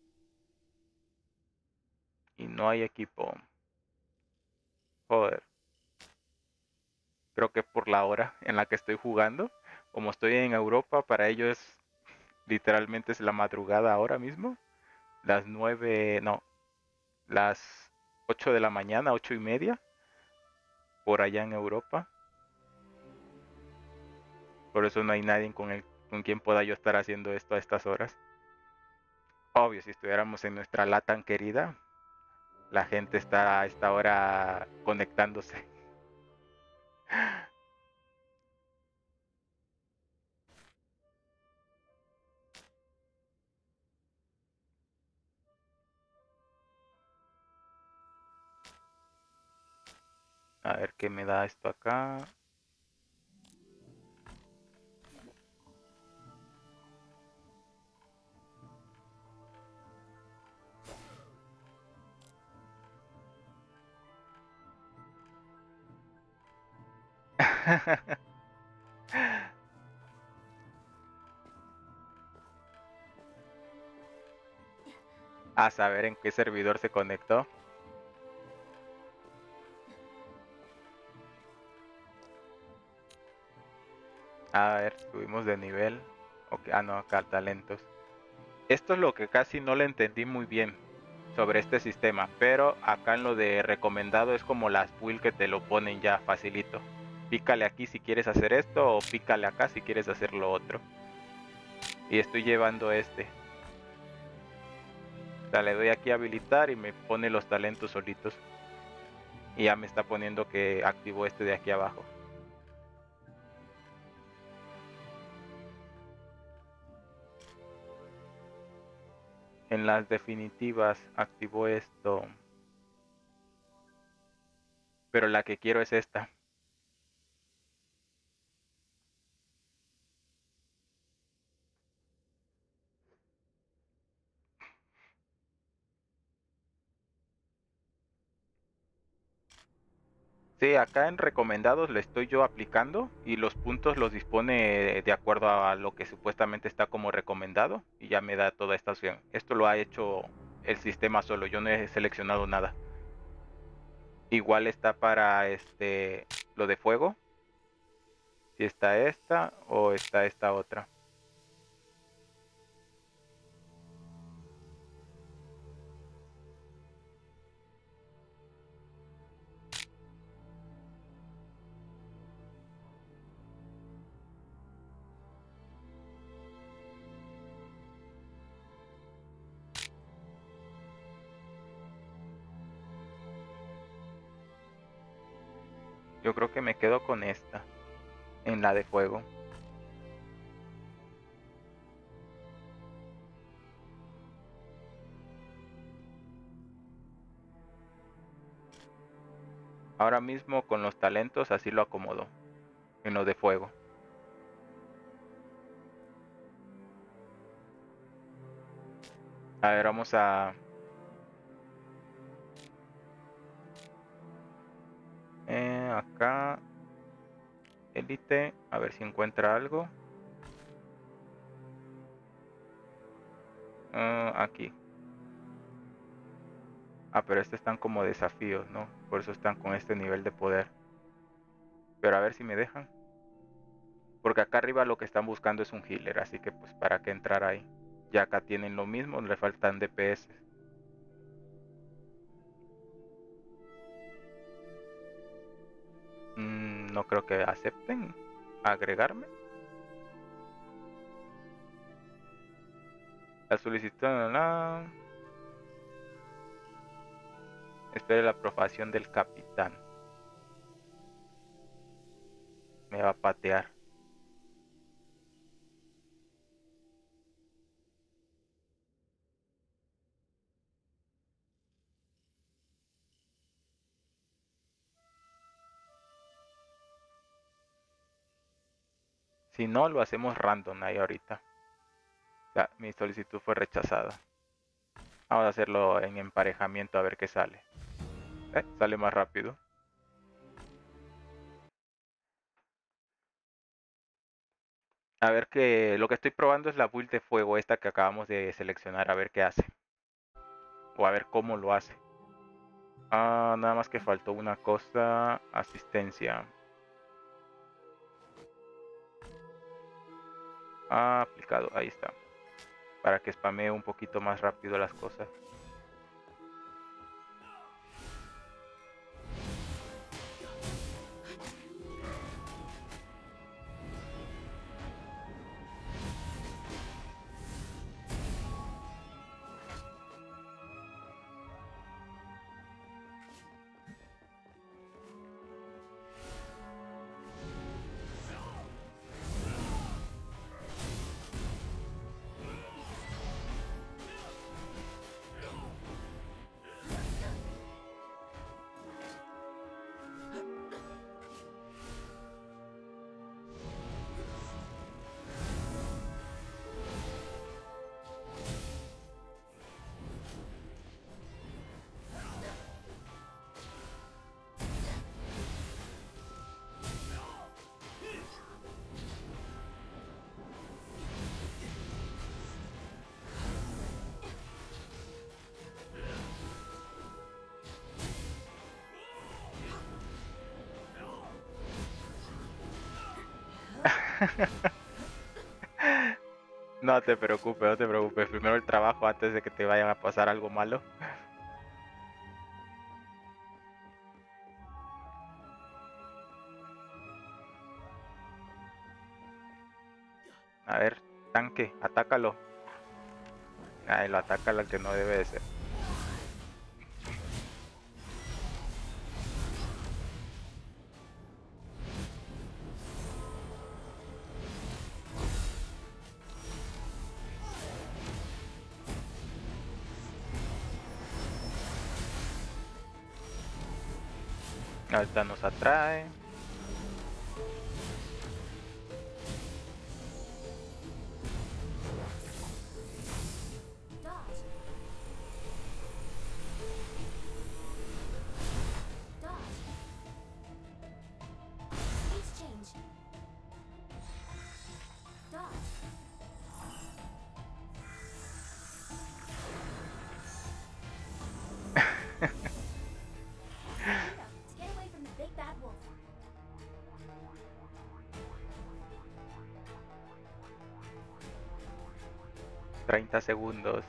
Y no hay equipo. Joder. Creo que por la hora en la que estoy jugando. Como estoy en Europa, para ellos literalmente es la madrugada ahora mismo. Las nueve, no, las ocho de la mañana, ocho y media, por allá en Europa. Por eso no hay nadie con, el, con quien pueda yo estar haciendo esto a estas horas. Obvio, si estuviéramos en nuestra LATAM querida, la gente está a esta hora conectándose. A ver qué me da esto acá. A saber en qué servidor se conectó. A ver, subimos de nivel. Okay. Ah, no, acá talentos. Esto es lo que casi no le entendí muy bien sobre este sistema, pero acá en lo de recomendado es como las build que te lo ponen ya facilito. Pícale aquí si quieres hacer esto o pícale acá si quieres hacer lo otro. Y estoy llevando este. O sea, le doy aquí a habilitar y me pone los talentos solitos. Y ya me está poniendo que activo este de aquí abajo. En las definitivas activo esto. Pero la que quiero es esta. Sí, acá en recomendados le estoy yo aplicando y los puntos los dispone de acuerdo a lo que supuestamente está como recomendado y ya me da toda esta opción. Esto lo ha hecho el sistema solo, yo no he seleccionado nada. Igual está para este lo de fuego, si está esta o está esta otra. Yo creo que me quedo con esta, en la de fuego. Ahora mismo con los talentos así lo acomodo, en lo de fuego. A ver, vamos a... Eh, acá... Élite, a ver si encuentra algo. Uh, aquí. Ah, pero estos están como desafíos, ¿no? Por eso están con este nivel de poder. Pero a ver si me dejan. Porque acá arriba lo que están buscando es un healer, así que pues para qué entrar ahí. Ya acá tienen lo mismo, le faltan D P S. Mm, no creo que acepten agregarme. La solicitud... La... Espere la aprobación del capitán. Me va a patear. Si no, lo hacemos random ahí ahorita. O sea, mi solicitud fue rechazada. Vamos a hacerlo en emparejamiento a ver qué sale. Eh, sale más rápido. A ver que lo que estoy probando es la build de fuego esta que acabamos de seleccionar, a ver qué hace. O a ver cómo lo hace. Ah, nada más que faltó una cosa, asistencia. Ah, aplicado, ahí está. Para que spamee un poquito más rápido las cosas. No te preocupes, no te preocupes. Primero el trabajo antes de que te vayan a pasar algo malo. A ver, tanque, atácalo. Ahí lo ataca al que no debe de ser. Ahorita nos atrae. Dodge. Dodge. Speech change. Dodge. Freedom to get away from the big bad wolf. treinta segundos.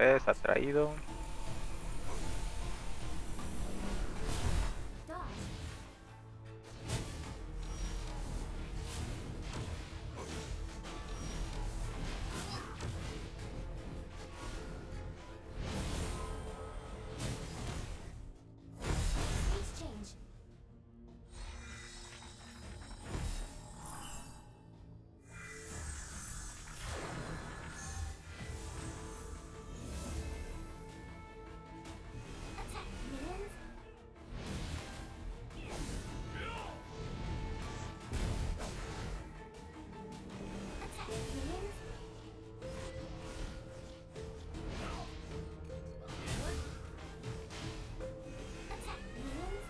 vez, atraído. Dodge. Phase change. Attack minions. Attack minions. Attack minions.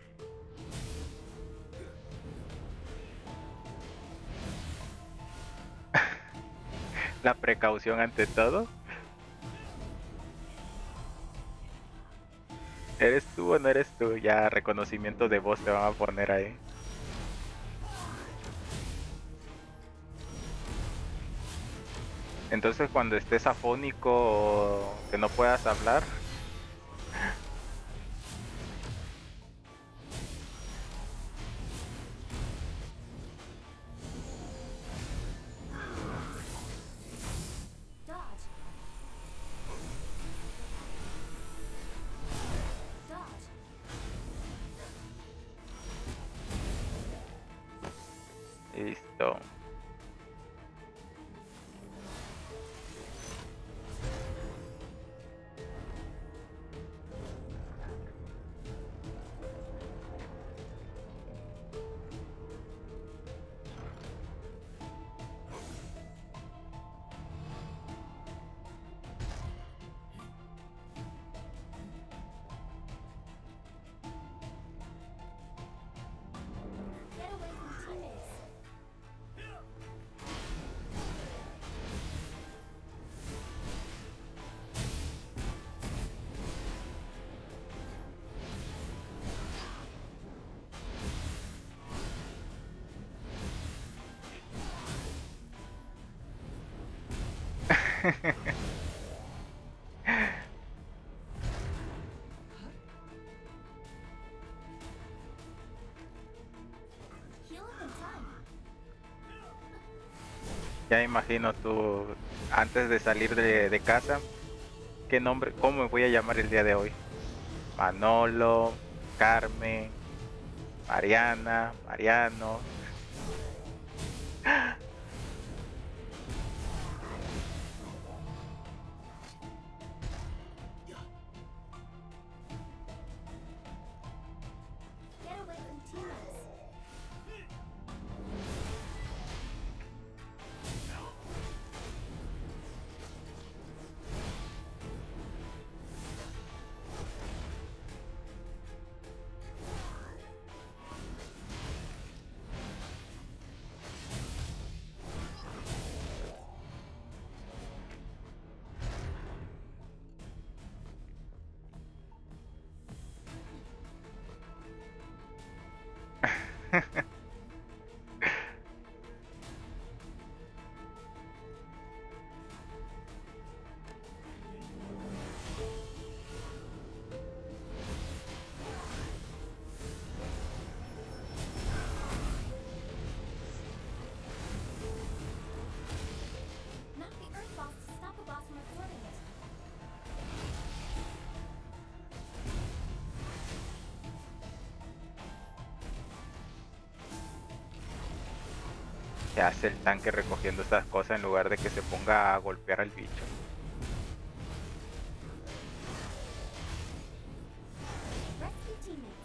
La precaución ante todo. ¿Eres tú o no eres tú? Ya reconocimiento de voz te van a poner ahí. Entonces cuando estés afónico o que no puedas hablar, Dodge. Dodge. listo. Get away from teammates. Heal up in time. Ya imagino tú, antes de salir de, de casa, ¿qué nombre, cómo me voy a llamar el día de hoy? Manolo, Carmen, Mariana, Mariano. Get away from teammates. Knock the Earth Boss to stop a boss from absorbing it. ¿Qué hace el tanque recogiendo estas cosas en lugar de que se ponga a golpear al bicho? Rescue teammates.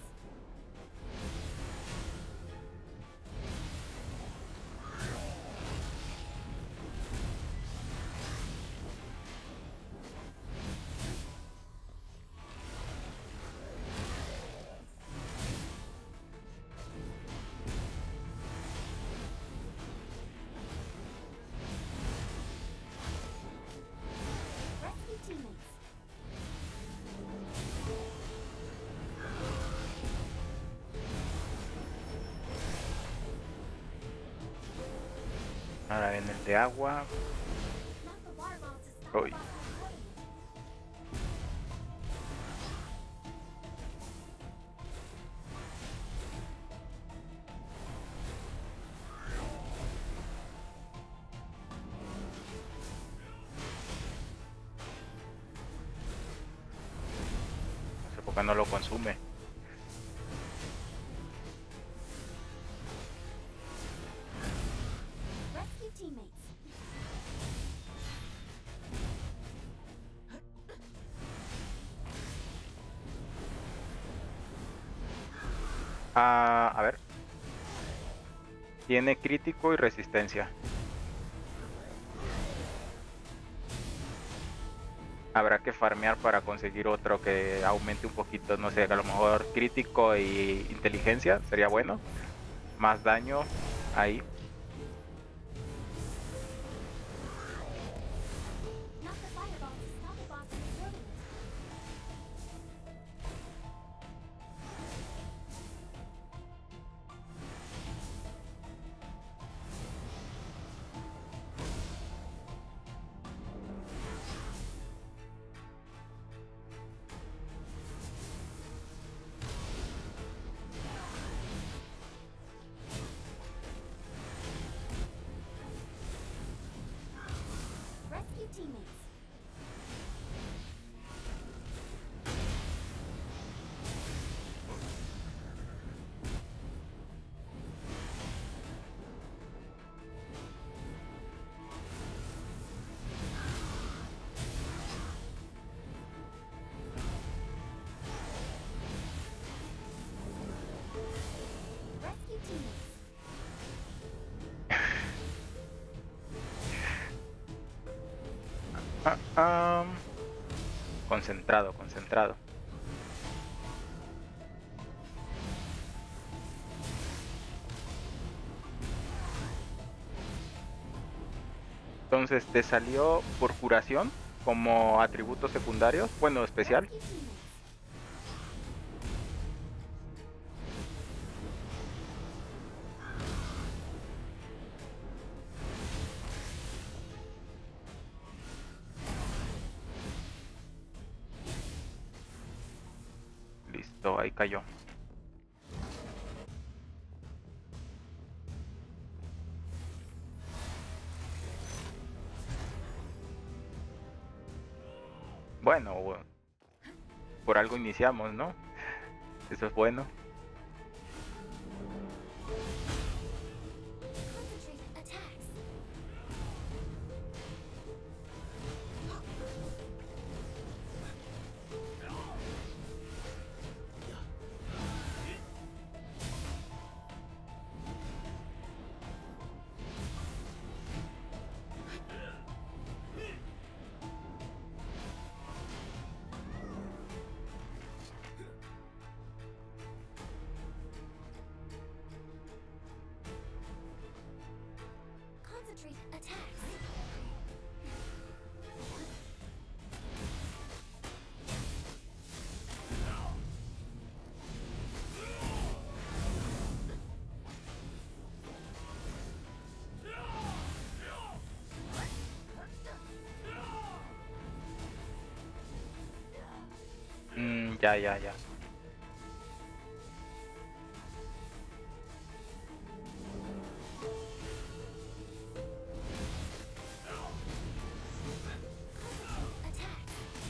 Rescue teammates. Ahora viene el de agua. Knock the water boss to stop a Uy. boss from absorbing it. porque no lo consume. Rescue teammates. Ah, a ver. Tiene crítico y resistencia. Habrá que farmear para conseguir otro que aumente un poquito, no sé, a lo mejor crítico y inteligencia, sería bueno. Más daño ahí. Knock the fireball to stop a boss from absorbing it. Rescue teammates. Rescue teammates. Ah, ah. Concentrado, concentrado. Entonces te salió por curación como atributos secundarios, bueno, especial. Rescue teammates. Listo, ahí cayó. Bueno, bu- por algo iniciamos, ¿no? Eso es bueno. Concentrated attacks. Concentrated attacks. Mm, ya, ya, ya. Attacks.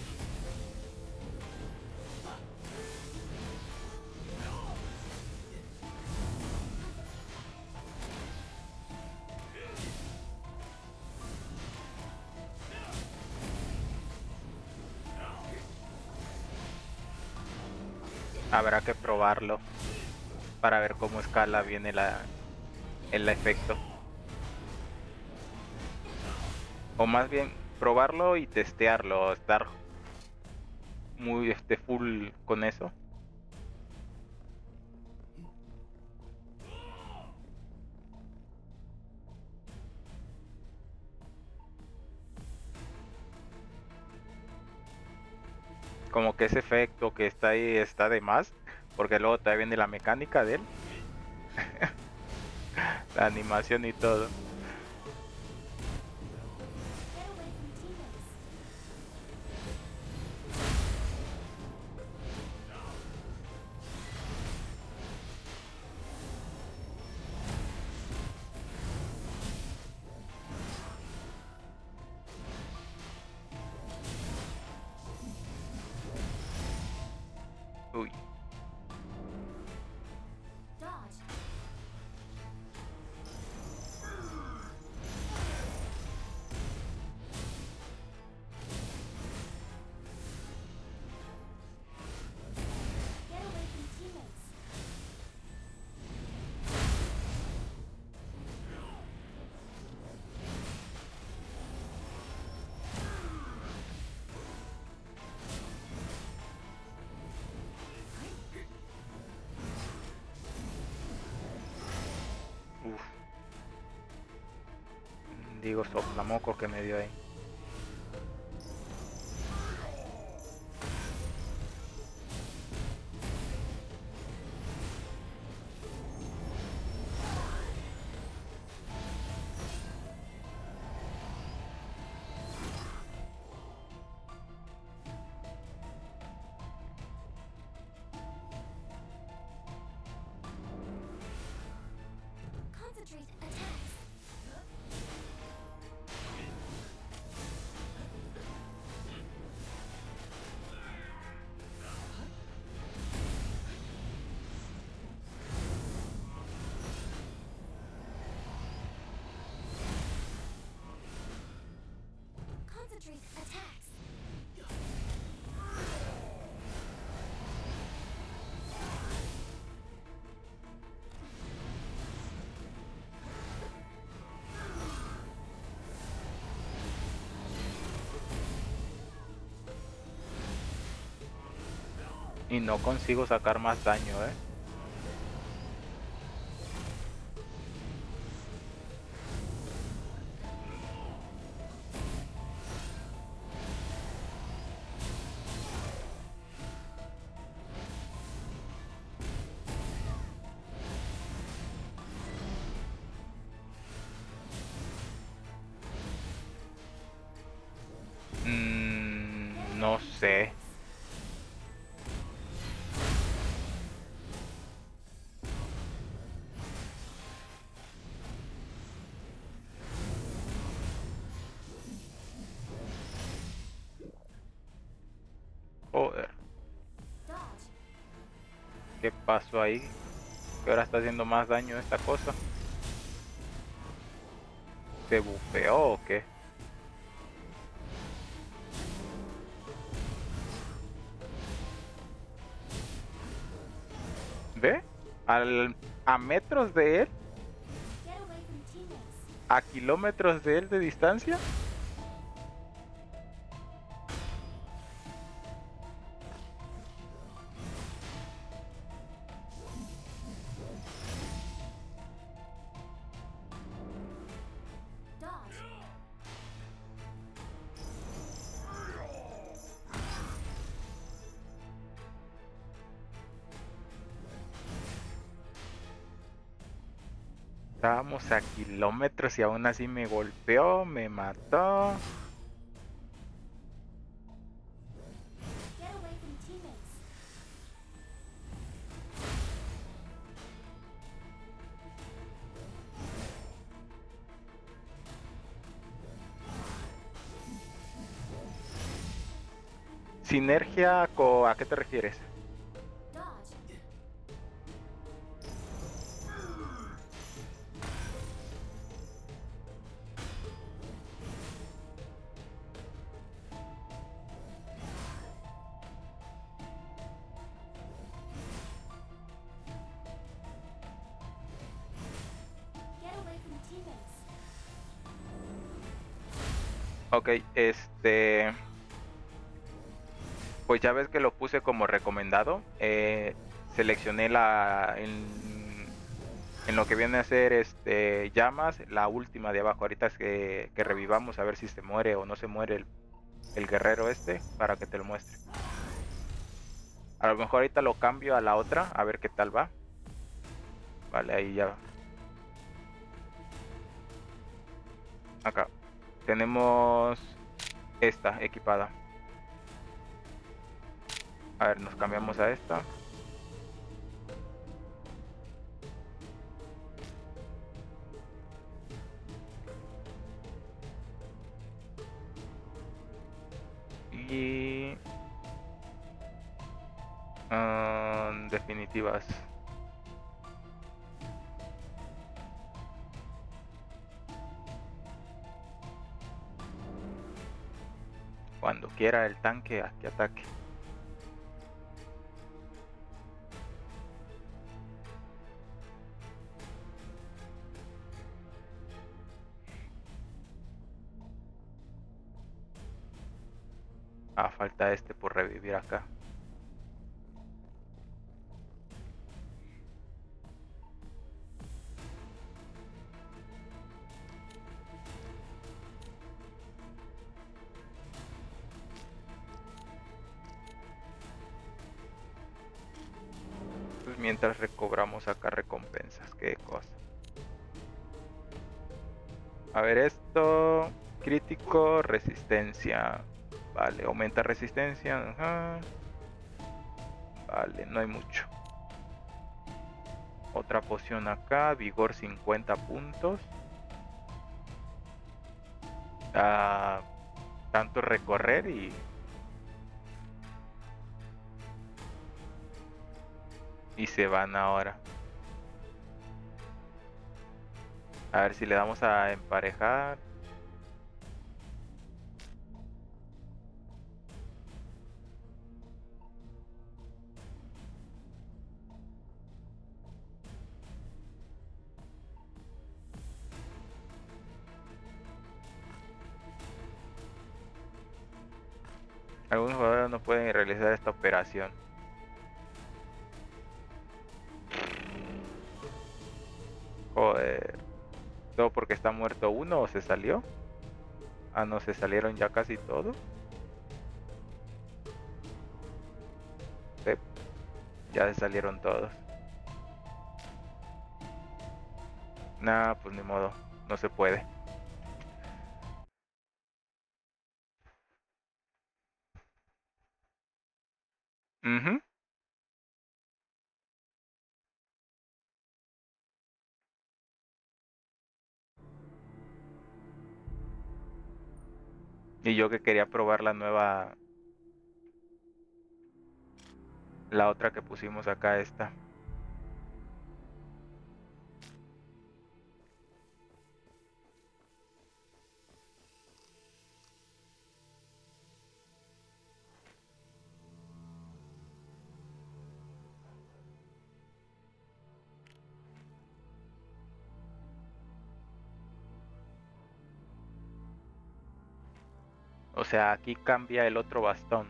Habrá que probarlo para ver cómo escala bien el, a- el efecto. O más bien probarlo y testearlo, estar muy este full con eso. Como que ese efecto que está ahí está de más, porque luego todavía viene la mecánica de él, la animación y todo. Get away from teammates. mendigo soplamoco que me dio ahí. Concentrate attacks. Concentrate attacks. Y no consigo sacar más daño, eh. Mm, no sé. Joder, Dodge. ¿qué pasó ahí? Que ahora está haciendo más daño esta cosa. ¿Se bufeó o qué? ¿Ve? Al, a metros de él, Get away from teammates. a kilómetros de él de distancia. Dodge. Estábamos a kilómetros y aún así me golpeó, me mató. Get away from teammates. Sinergia, co- ¿a qué te refieres? Dodge. Get away from teammates. Ok, este... Pues ya ves que lo puse como recomendado. Eh, seleccioné la... En, en lo que viene a ser este llamas, la última de abajo. Ahorita es que, que revivamos a ver si se muere o no se muere el, el guerrero este, para que te lo muestre. A lo mejor ahorita lo cambio a la otra, a ver qué tal va. Vale, ahí ya. Acá. Tenemos esta equipada. A ver, nos cambiamos a esta. Y... Uh, definitivas. Cuando quiera el tanque a que ataque. Ah, falta este por revivir acá. Mientras recobramos acá recompensas. Qué cosa. A ver esto. Crítico, resistencia. Vale, aumenta resistencia. Ajá. Vale, no hay mucho. Otra poción acá. Vigor cincuenta puntos. Ah, tanto recorrer y... Y se van ahora. A ver si le damos a emparejar. Algunos jugadores no pueden realizar esta operación. Joder. ¿Todo porque está muerto uno o se salió? Ah, no, se salieron ya casi todos. Sí, ya se salieron todos. Nah, pues ni modo. No se puede. Ujú. Y yo que quería probar la nueva... La otra que pusimos acá, esta. O sea, aquí cambia el otro bastón.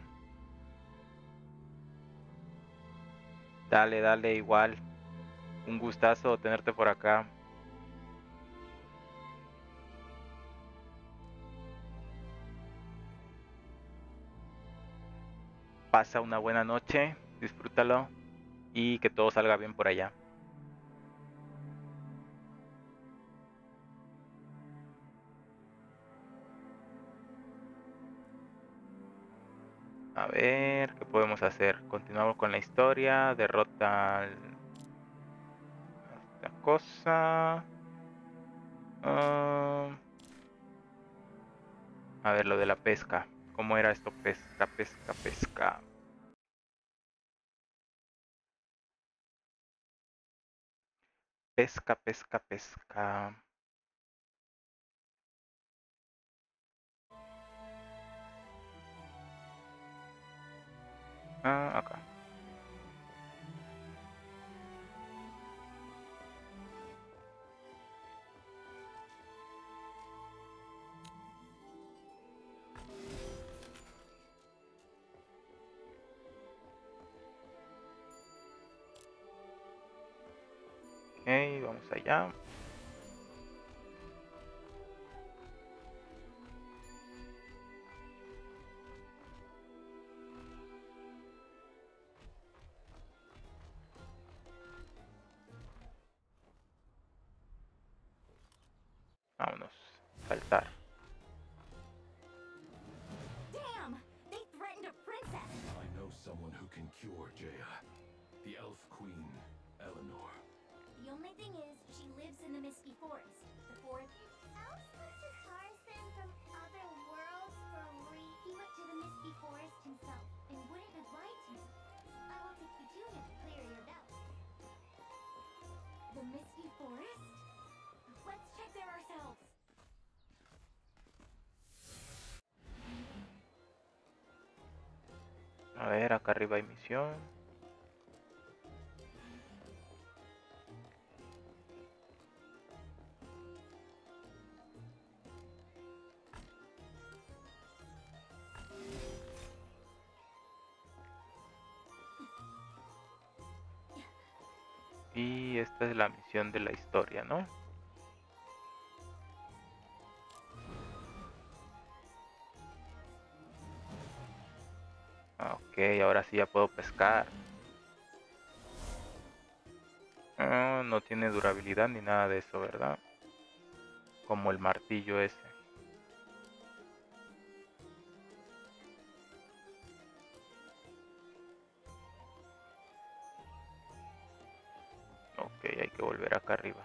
Dale, dale, igual. Un gustazo tenerte por acá. Pasa una buena noche, disfrútalo y que todo salga bien por allá. A ver, ¿qué podemos hacer? Continuamos con la historia, derrota al... esta cosa. Uh... A ver, lo de la pesca. ¿Cómo era esto? Pesca, pesca, pesca. Pesca, pesca, pesca. Ah, acá. Ok, vamos allá. Vámonos. Saltar. Damn! They threatened a princess! I know someone who can cure Jaya. The elf queen, Eleanor. The only thing is, she lives in the Misty Forest. The forest... Elves went to Tarzan from other worlds for re... He went to the Misty Forest himself and wouldn't have lied to you. I will take you to him to clear your doubts. The Misty Forest? Let's check there ourselves. A ver, acá arriba hay misión. Y esta es la misión de la historia, ¿no? Ok, ahora sí ya puedo pescar. Ah, no tiene durabilidad ni nada de eso, ¿verdad? Como el martillo ese. Ok, hay que volver acá arriba.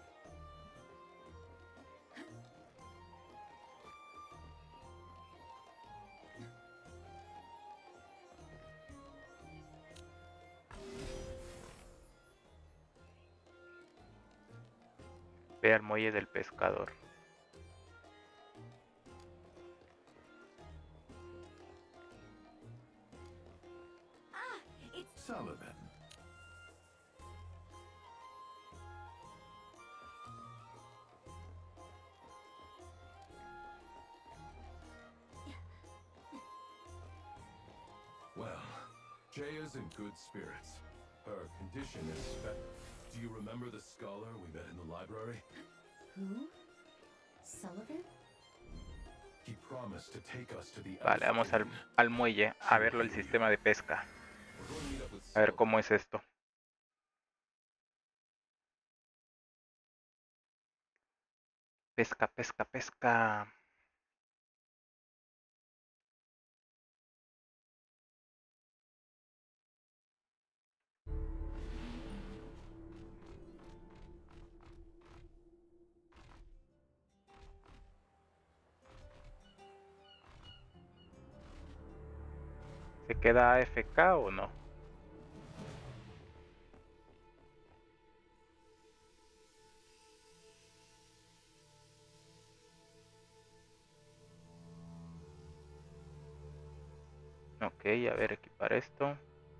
Ve al muelle del pescador. Ah, it's Sullivan. Well, Jaya's in good spirits. Her condition is spe- Do you remember the scholar we met in the library? who? Sullivan? He promised to take us to the Vale, Elf vamos al, Queen. al muelle a verlo el sistema de pesca. We're going to meet up with A ver Sullivan. cómo es esto. Pesca, pesca, pesca. ¿Se queda A F K o no? Ok, a ver, equipar esto.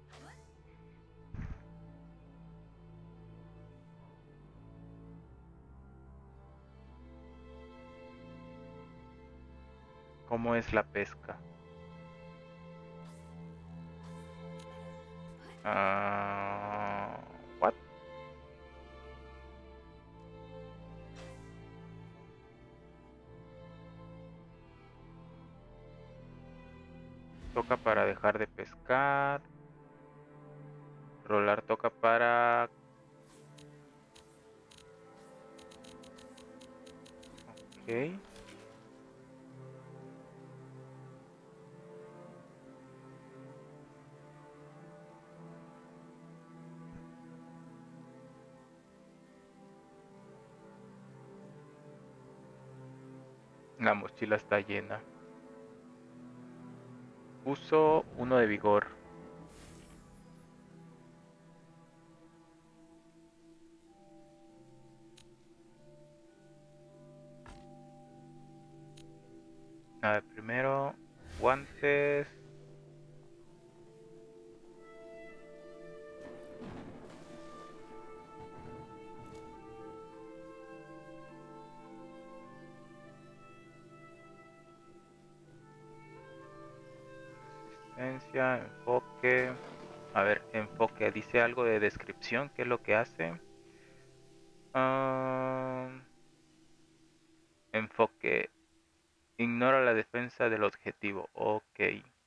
¿Cómo es la pesca? Ah, what? Toca para dejar de pescar. Rolar toca para... Ok. La mochila está llena. Uso uno de vigor. A ver, primero guantes. Resistencia, enfoque. A ver, enfoque. Dice algo de descripción. ¿Qué es lo que hace? Ah, enfoque. Ignora la defensa del objetivo. Ok.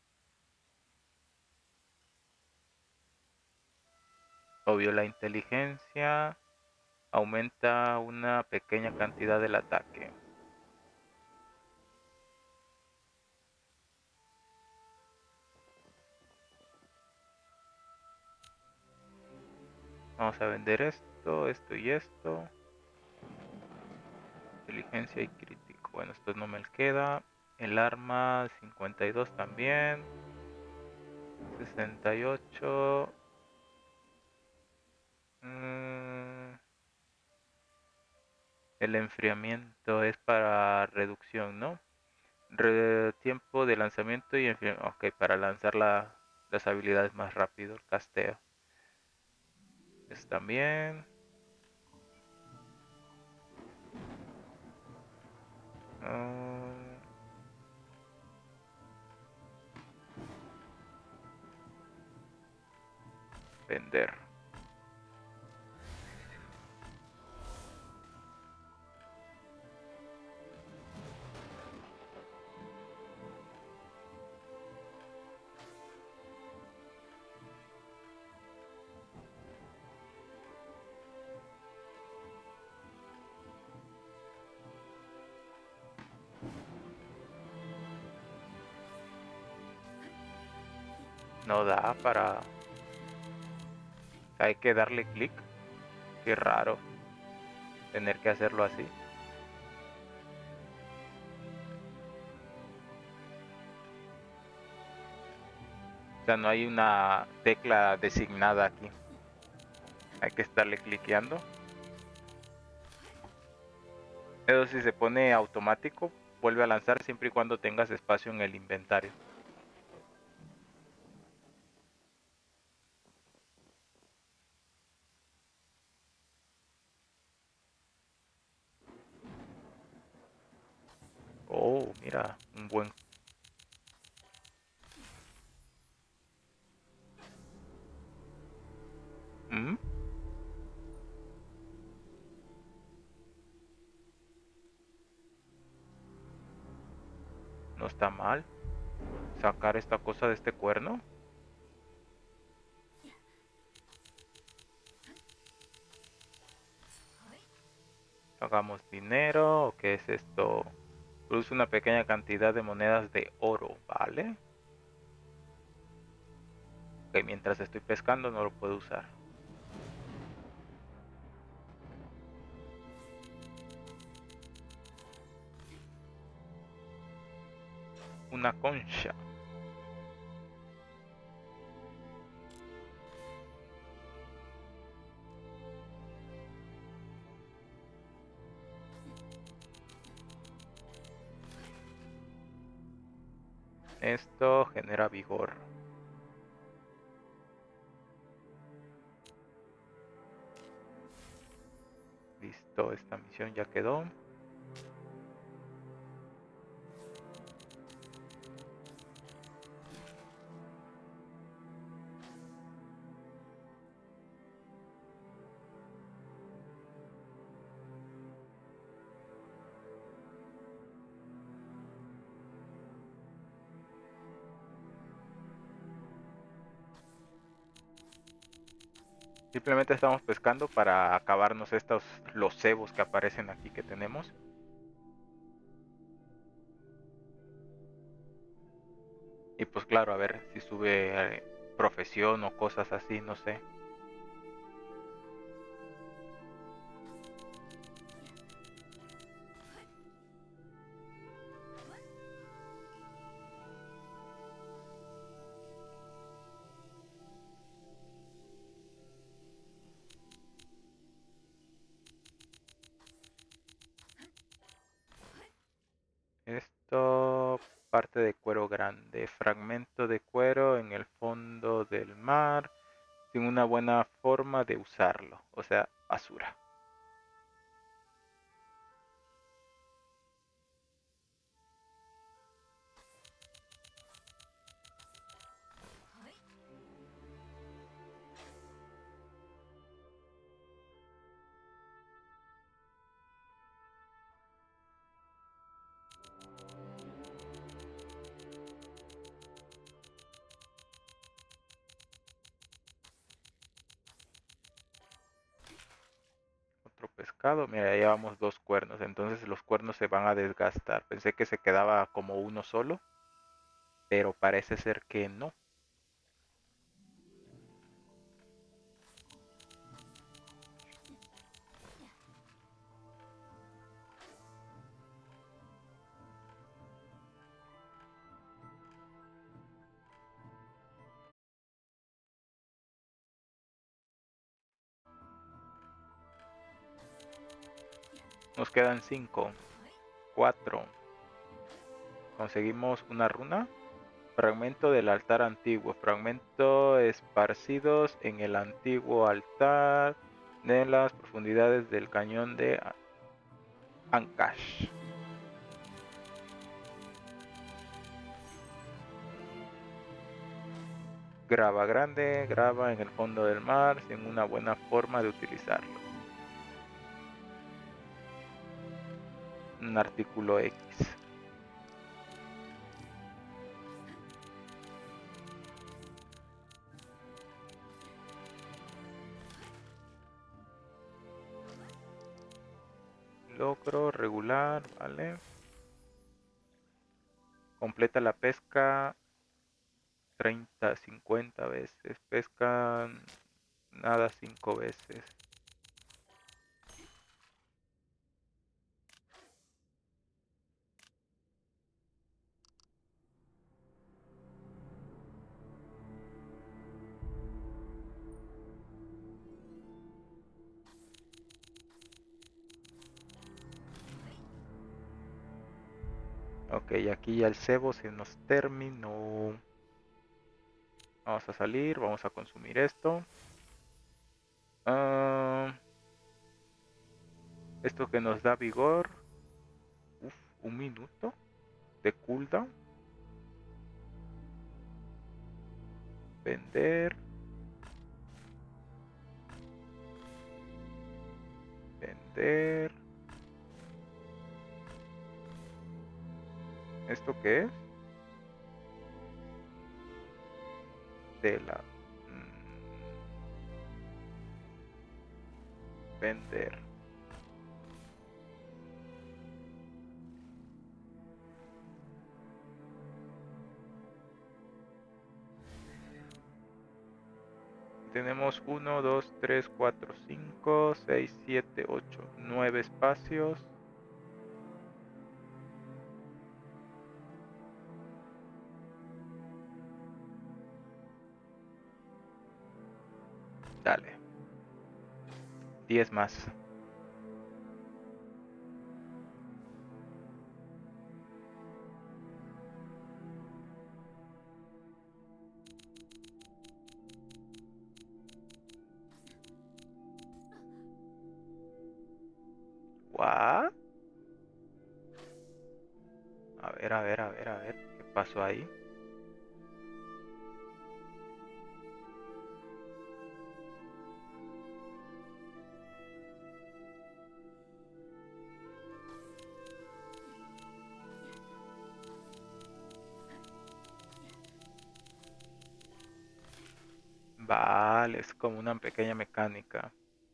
Obvio, la inteligencia aumenta una pequeña cantidad del ataque. Vamos a vender esto, esto y esto. Inteligencia y crítico. Bueno, esto no me queda. El arma cincuenta y dos también. sesenta y ocho. Mm, el enfriamiento es para reducción, ¿no? Re- tiempo de lanzamiento y enfriamiento. Ok, para lanzar la, las habilidades más rápido, el casteo. Es también. Mm, vender. No da para... Hay que darle clic. Qué raro tener que hacerlo así. O sea, no hay una tecla designada aquí. Hay que estarle cliqueando. Eso si se pone automático, vuelve a lanzar siempre y cuando tengas espacio en el inventario. Oh, mira, un buen... ¿Mm? No está mal sacar esta cosa de este cuerno. Hagamos dinero. ¿Qué es esto? Produce una pequeña cantidad de monedas de oro, ¿vale? Ok, mientras estoy pescando no lo puedo usar. Una concha. Esto genera vigor. Listo, esta misión ya quedó. Simplemente estamos pescando para acabarnos estos, los cebos que aparecen aquí que tenemos. Y pues claro, a ver si sube eh, profesión o cosas así, no sé. Esto, parte de cuero grande, fragmento de cuero en el fondo del mar, sin una buena forma de usarlo, o sea, basura. Otro pescado, mira, ya llevamos dos cuernos, entonces los cuernos se van a desgastar. Pensé que se quedaba como uno solo, pero parece ser que no. Nos quedan cinco, cuatro. Conseguimos una runa. Fragmento del altar antiguo. Fragmento esparcidos en el antiguo altar de las profundidades del cañón de Ancash. Grava grande, grava en el fondo del mar sin una buena forma de utilizarlo. Un artículo X. Logro regular, vale. Completa la pesca treinta, cincuenta veces. Pescan nada cinco veces. Ok, aquí ya el cebo se nos terminó. Vamos a salir, vamos a consumir esto. Ah, esto que nos da vigor. Uf, un minuto de cooldown. Vender. Vender. ¿Esto qué es? Tela. Mm, vender. Tenemos uno, dos, tres, cuatro, cinco, seis, siete, ocho, nueve espacios. Dale. diez más. ¿What? A ver, a ver, a ver, a ver. ¿Qué pasó ahí? Vale, es como una pequeña mecánica.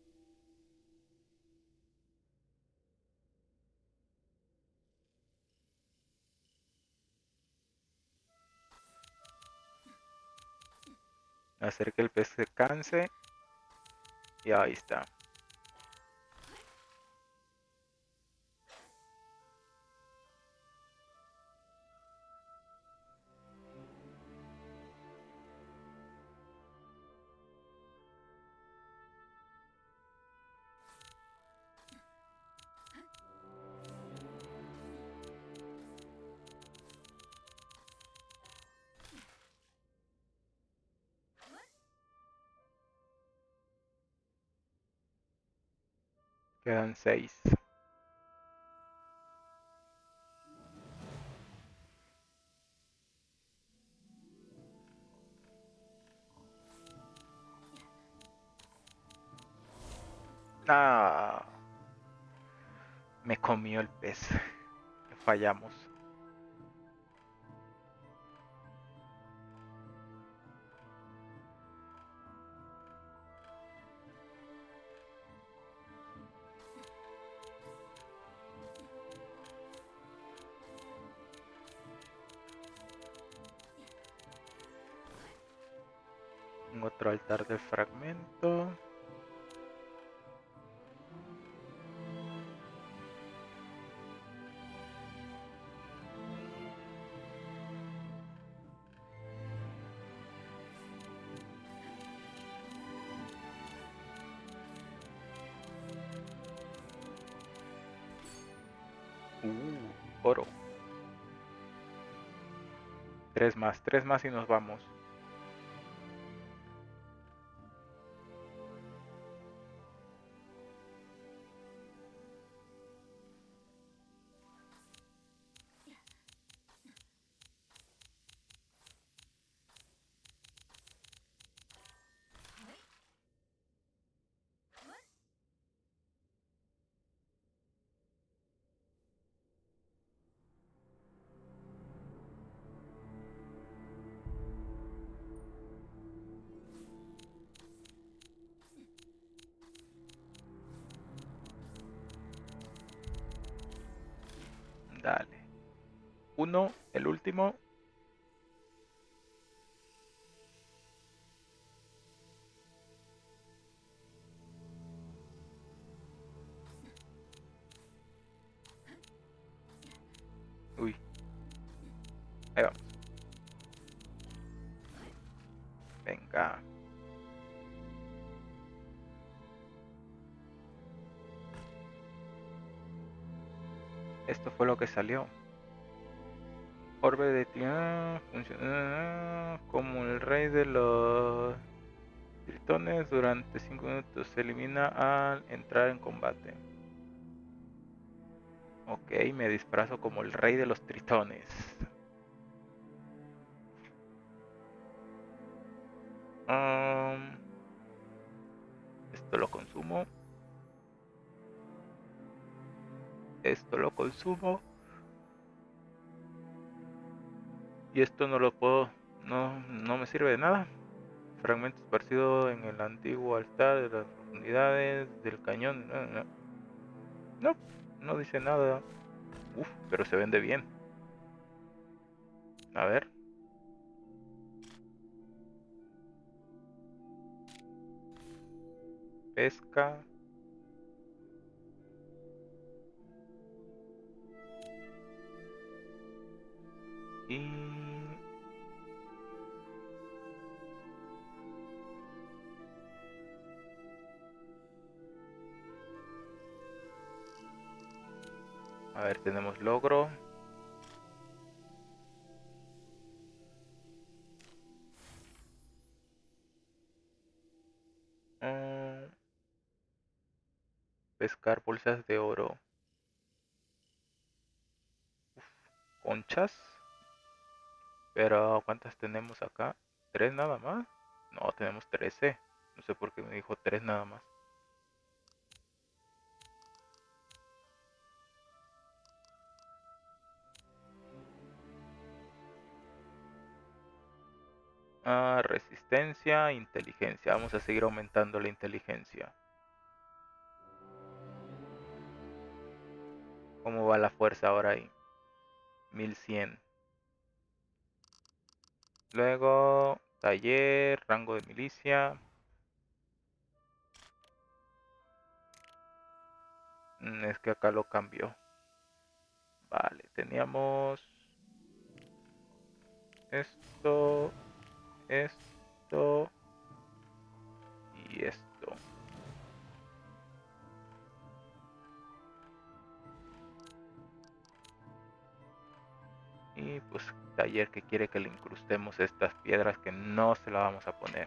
Hacer que el pez se canse. Y ahí está. Quedan seis. Ah, me comió el pez. Fallamos. Otro altar de fragmento. Uh, oro. Tres más, tres más y nos vamos. Dale. Uno, el último. Esto fue lo que salió. Orbe de Titán funciona como el rey de los tritones. Durante cinco minutos se elimina al entrar en combate. Ok, me disfrazo como el rey de los tritones. Um, esto lo consumo. Esto lo consumo. Y esto no lo puedo. No, no me sirve de nada. Fragmento esparcido en el antiguo altar de las profundidades del cañón. No, no, no, no dice nada. Uf, pero se vende bien. A ver. Pesca. Y... a ver, tenemos logro. Mm, pescar bolsas de oro. Uf, conchas. Pero ¿cuántas tenemos acá? ¿Tres nada más? No, tenemos trece. No sé por qué me dijo tres nada más. Ah, resistencia, inteligencia. Vamos a seguir aumentando la inteligencia. ¿Cómo va la fuerza ahora ahí? mil cien. Luego, taller, rango de milicia. Mm, Es que acá lo cambió. Vale, teníamos esto, esto y esto. Y pues taller que quiere que le incrustemos estas piedras que no se la vamos a poner.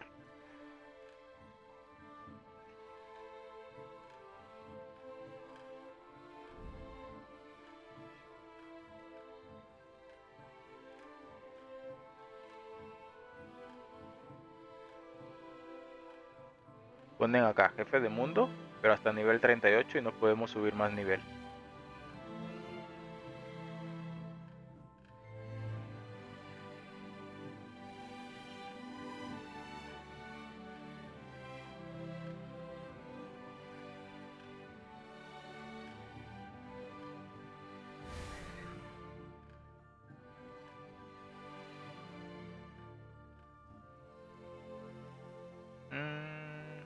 Ponen acá jefe de mundo, pero hasta nivel treinta y ocho y no podemos subir más nivel. Mm,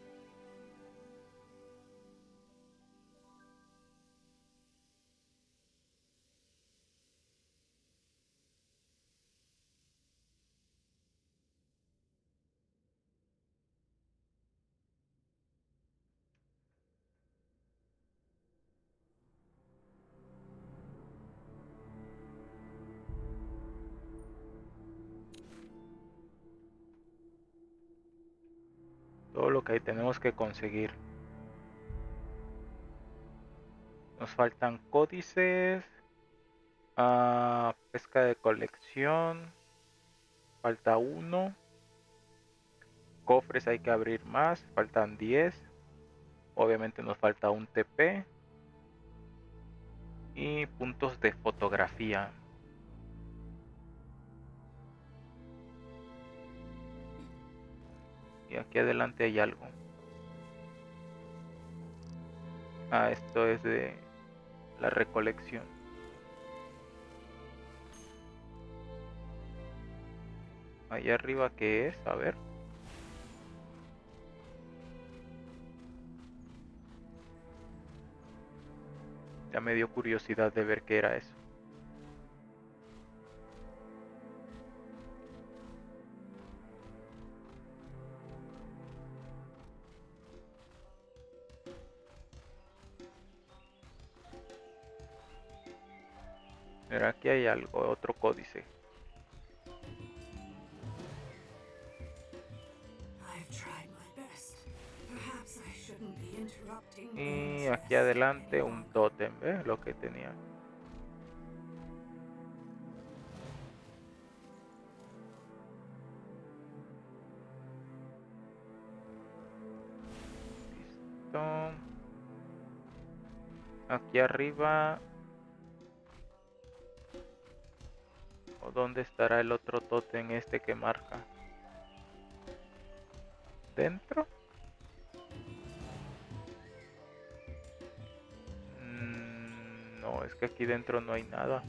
todo lo que ahí tenemos que conseguir. Nos faltan códices, ah, pesca de colección, falta uno. Cofres hay que abrir más, faltan diez. Obviamente nos falta un T P. Y puntos de fotografía. Y aquí adelante hay algo. Ah, esto es de la recolección. Allá arriba, ¿qué es? A ver. Ya me dio curiosidad de ver qué era eso. Pero aquí hay algo, otro códice. I've tried my best. Perhaps I shouldn't be interrupting Y Princess aquí adelante any un longer. tótem, ¿ves? Lo que tenía. Listo. Aquí arriba. ¿O dónde estará el otro tótem este que marca? ¿Dentro? Mm, no, es que aquí dentro no hay nada.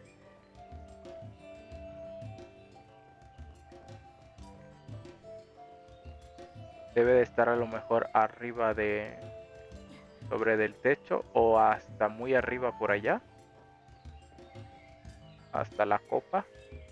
Debe de estar a lo mejor arriba de... sobre del techo o hasta muy arriba por allá. Hasta la copa.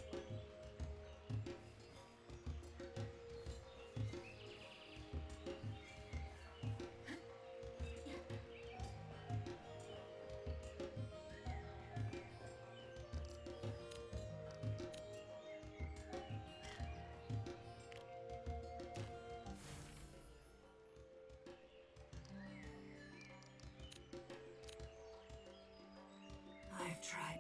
I've tried.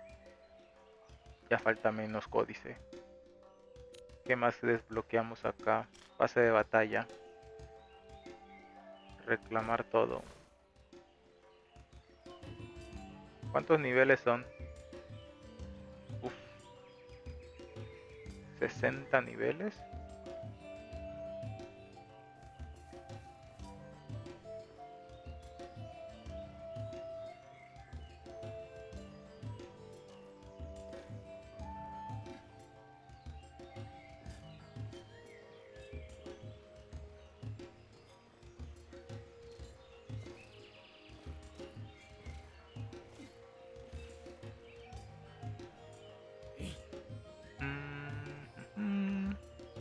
Ya falta menos códice. ¿Qué más desbloqueamos acá? Pase de batalla. Reclamar todo. ¿Cuántos niveles son? Uf. sesenta niveles. Mm, mm.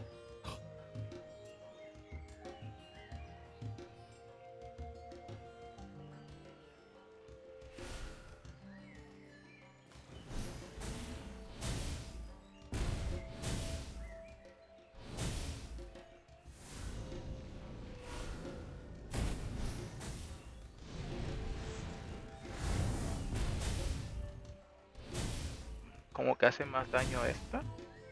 Como que hace más daño esta.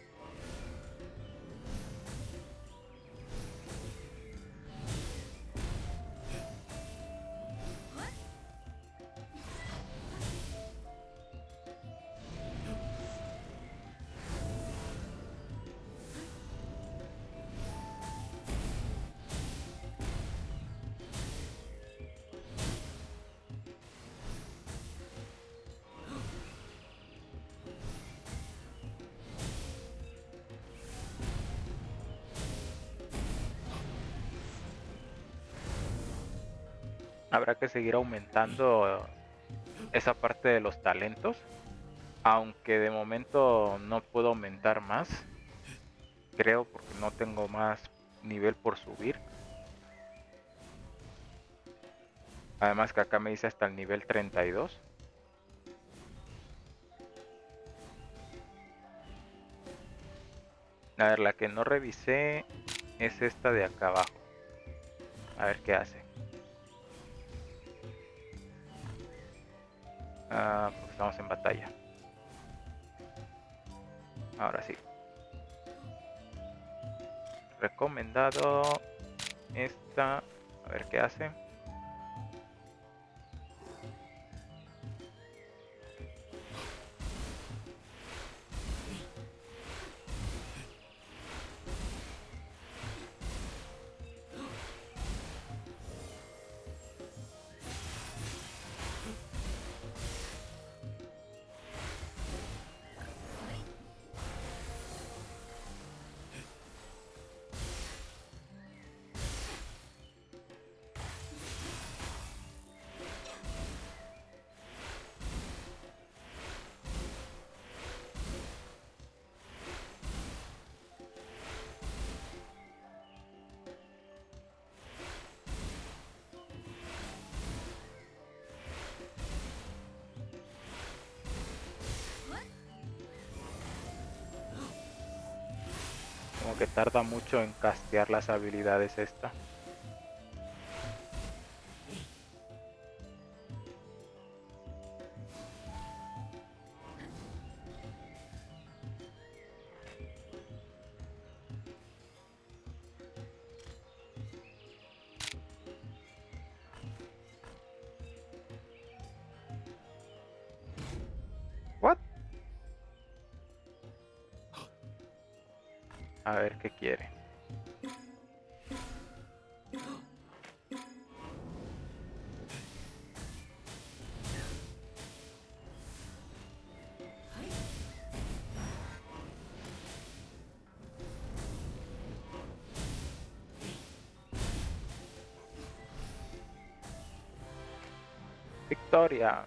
Habrá que seguir aumentando esa parte de los talentos. Aunque de momento no puedo aumentar más. Creo porque no tengo más nivel por subir. Además que acá me dice hasta el nivel treinta y dos. A ver, la que no revisé es esta de acá abajo. A ver qué hace. Ah, porque estamos en batalla. Ahora sí. Recomendado. Esta. A ver qué hace. que tarda mucho en castear las habilidades esta. What? A ver qué quiere. Victoria.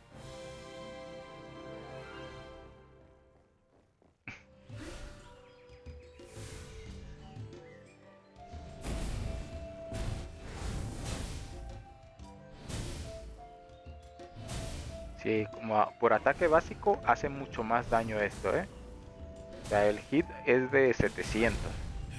Sí, como a- por ataque básico hace mucho más daño esto, ¿eh? O sea, el hit es de setecientos.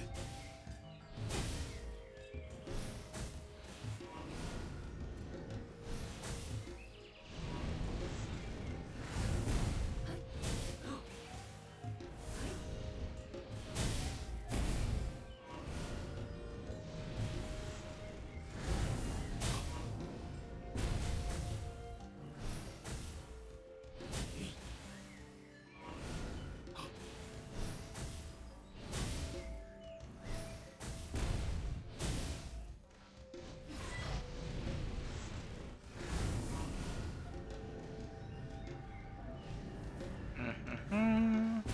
Ujujú.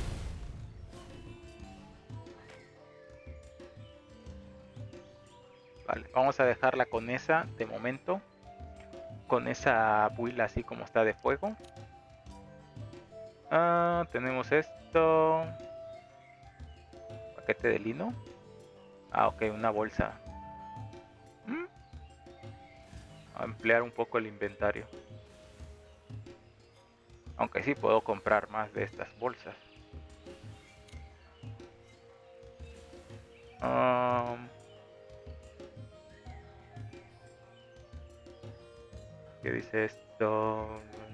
Vale, vamos a dejarla con esa de momento. Con esa build así como está de fuego. Ah, tenemos esto. Paquete de lino. Ah, ok, una bolsa. Mm, A ampliar un poco el inventario. Aunque sí puedo comprar más de estas bolsas. Am, ¿Qué dice esto?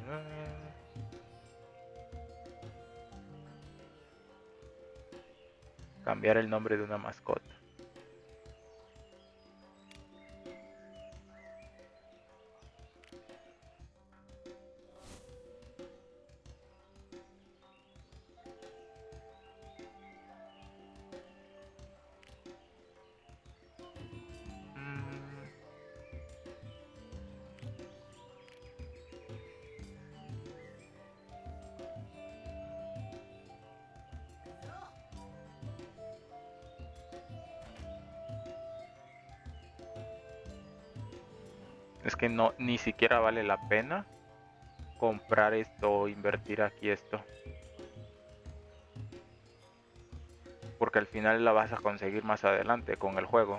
Cambiar el nombre de una mascota. Mm, Es que no, ni siquiera vale la pena comprar esto o invertir aquí esto. Porque al final la vas a conseguir más adelante con el juego.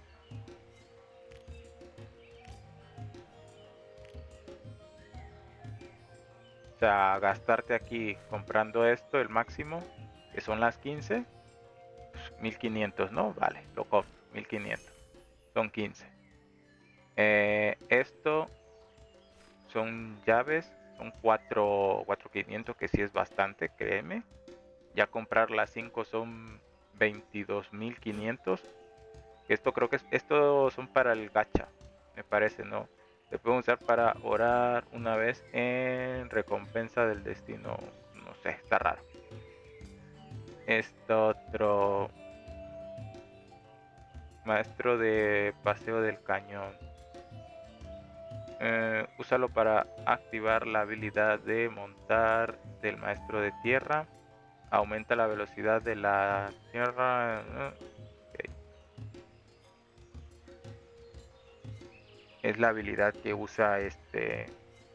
O sea, gastarte aquí comprando esto, el máximo, que son las quince, pues mil quinientos, ¿no? Vale, lo compro, mil quinientos. Son quince. Eh, esto son llaves, son cuatro, cuatro mil quinientos, que sí es bastante, créeme. Ya comprar las cinco son veintidós mil quinientos. Esto creo que es, estos son para el gacha, me parece, ¿no? Se pueden usar para orar una vez en recompensa del destino. No sé, está raro. Esto otro maestro de paseo del cañón. Eh, úsalo para activar la habilidad de montar del maestro de tierra. Aumenta la velocidad de la tierra. eh, ok. Es la habilidad que usa este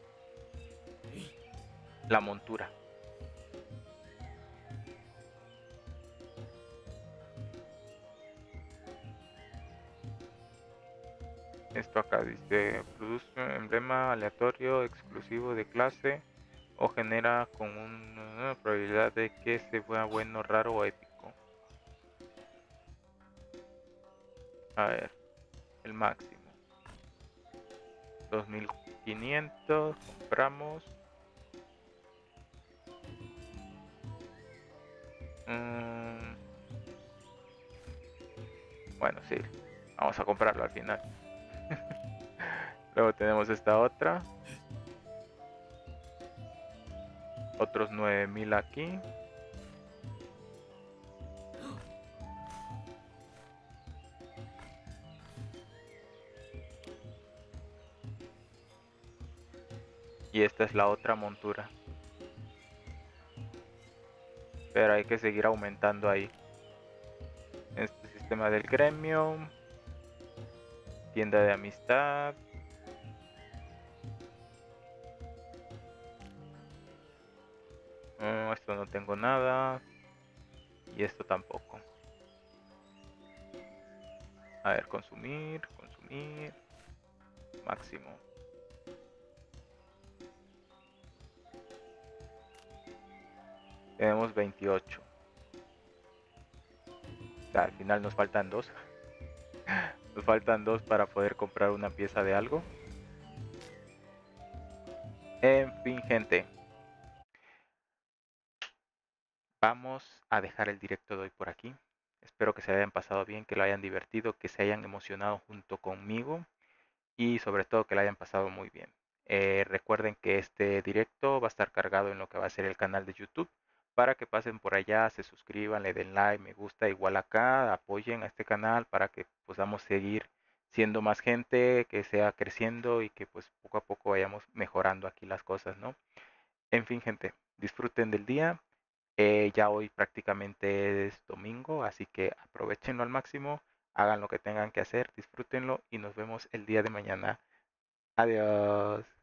la montura. Esto acá dice, produce un emblema aleatorio exclusivo de clase o genera con una probabilidad de que se vea bueno, raro o épico. A ver, el máximo. dos mil quinientos, compramos. Mm, bueno, sí, vamos a comprarlo al final. Luego tenemos esta otra. Otros nueve mil aquí. Y esta es la otra montura. Pero hay que seguir aumentando ahí. Este sistema del gremio. Tienda de amistad. Mm, esto no tengo nada. Y esto tampoco. A ver, consumir, consumir. Máximo. Tenemos veintiocho. O sea, al final nos faltan dos. Nos faltan dos para poder comprar una pieza de algo. En fin, gente. Vamos a dejar el directo de hoy por aquí. Espero que se hayan pasado bien, que lo hayan divertido, que se hayan emocionado junto conmigo y sobre todo que lo hayan pasado muy bien. Eh, recuerden que este directo va a estar cargado en lo que va a ser el canal de YouTube para que pasen por allá, se suscriban, le den like, me gusta, igual acá, apoyen a este canal para que podamos seguir siendo más gente, que sea creciendo y que pues poco a poco vayamos mejorando aquí las cosas, ¿no? En fin, gente, disfruten del día. Eh, ya hoy prácticamente es domingo, así que aprovechenlo al máximo, hagan lo que tengan que hacer, disfrútenlo y nos vemos el día de mañana. Adiós.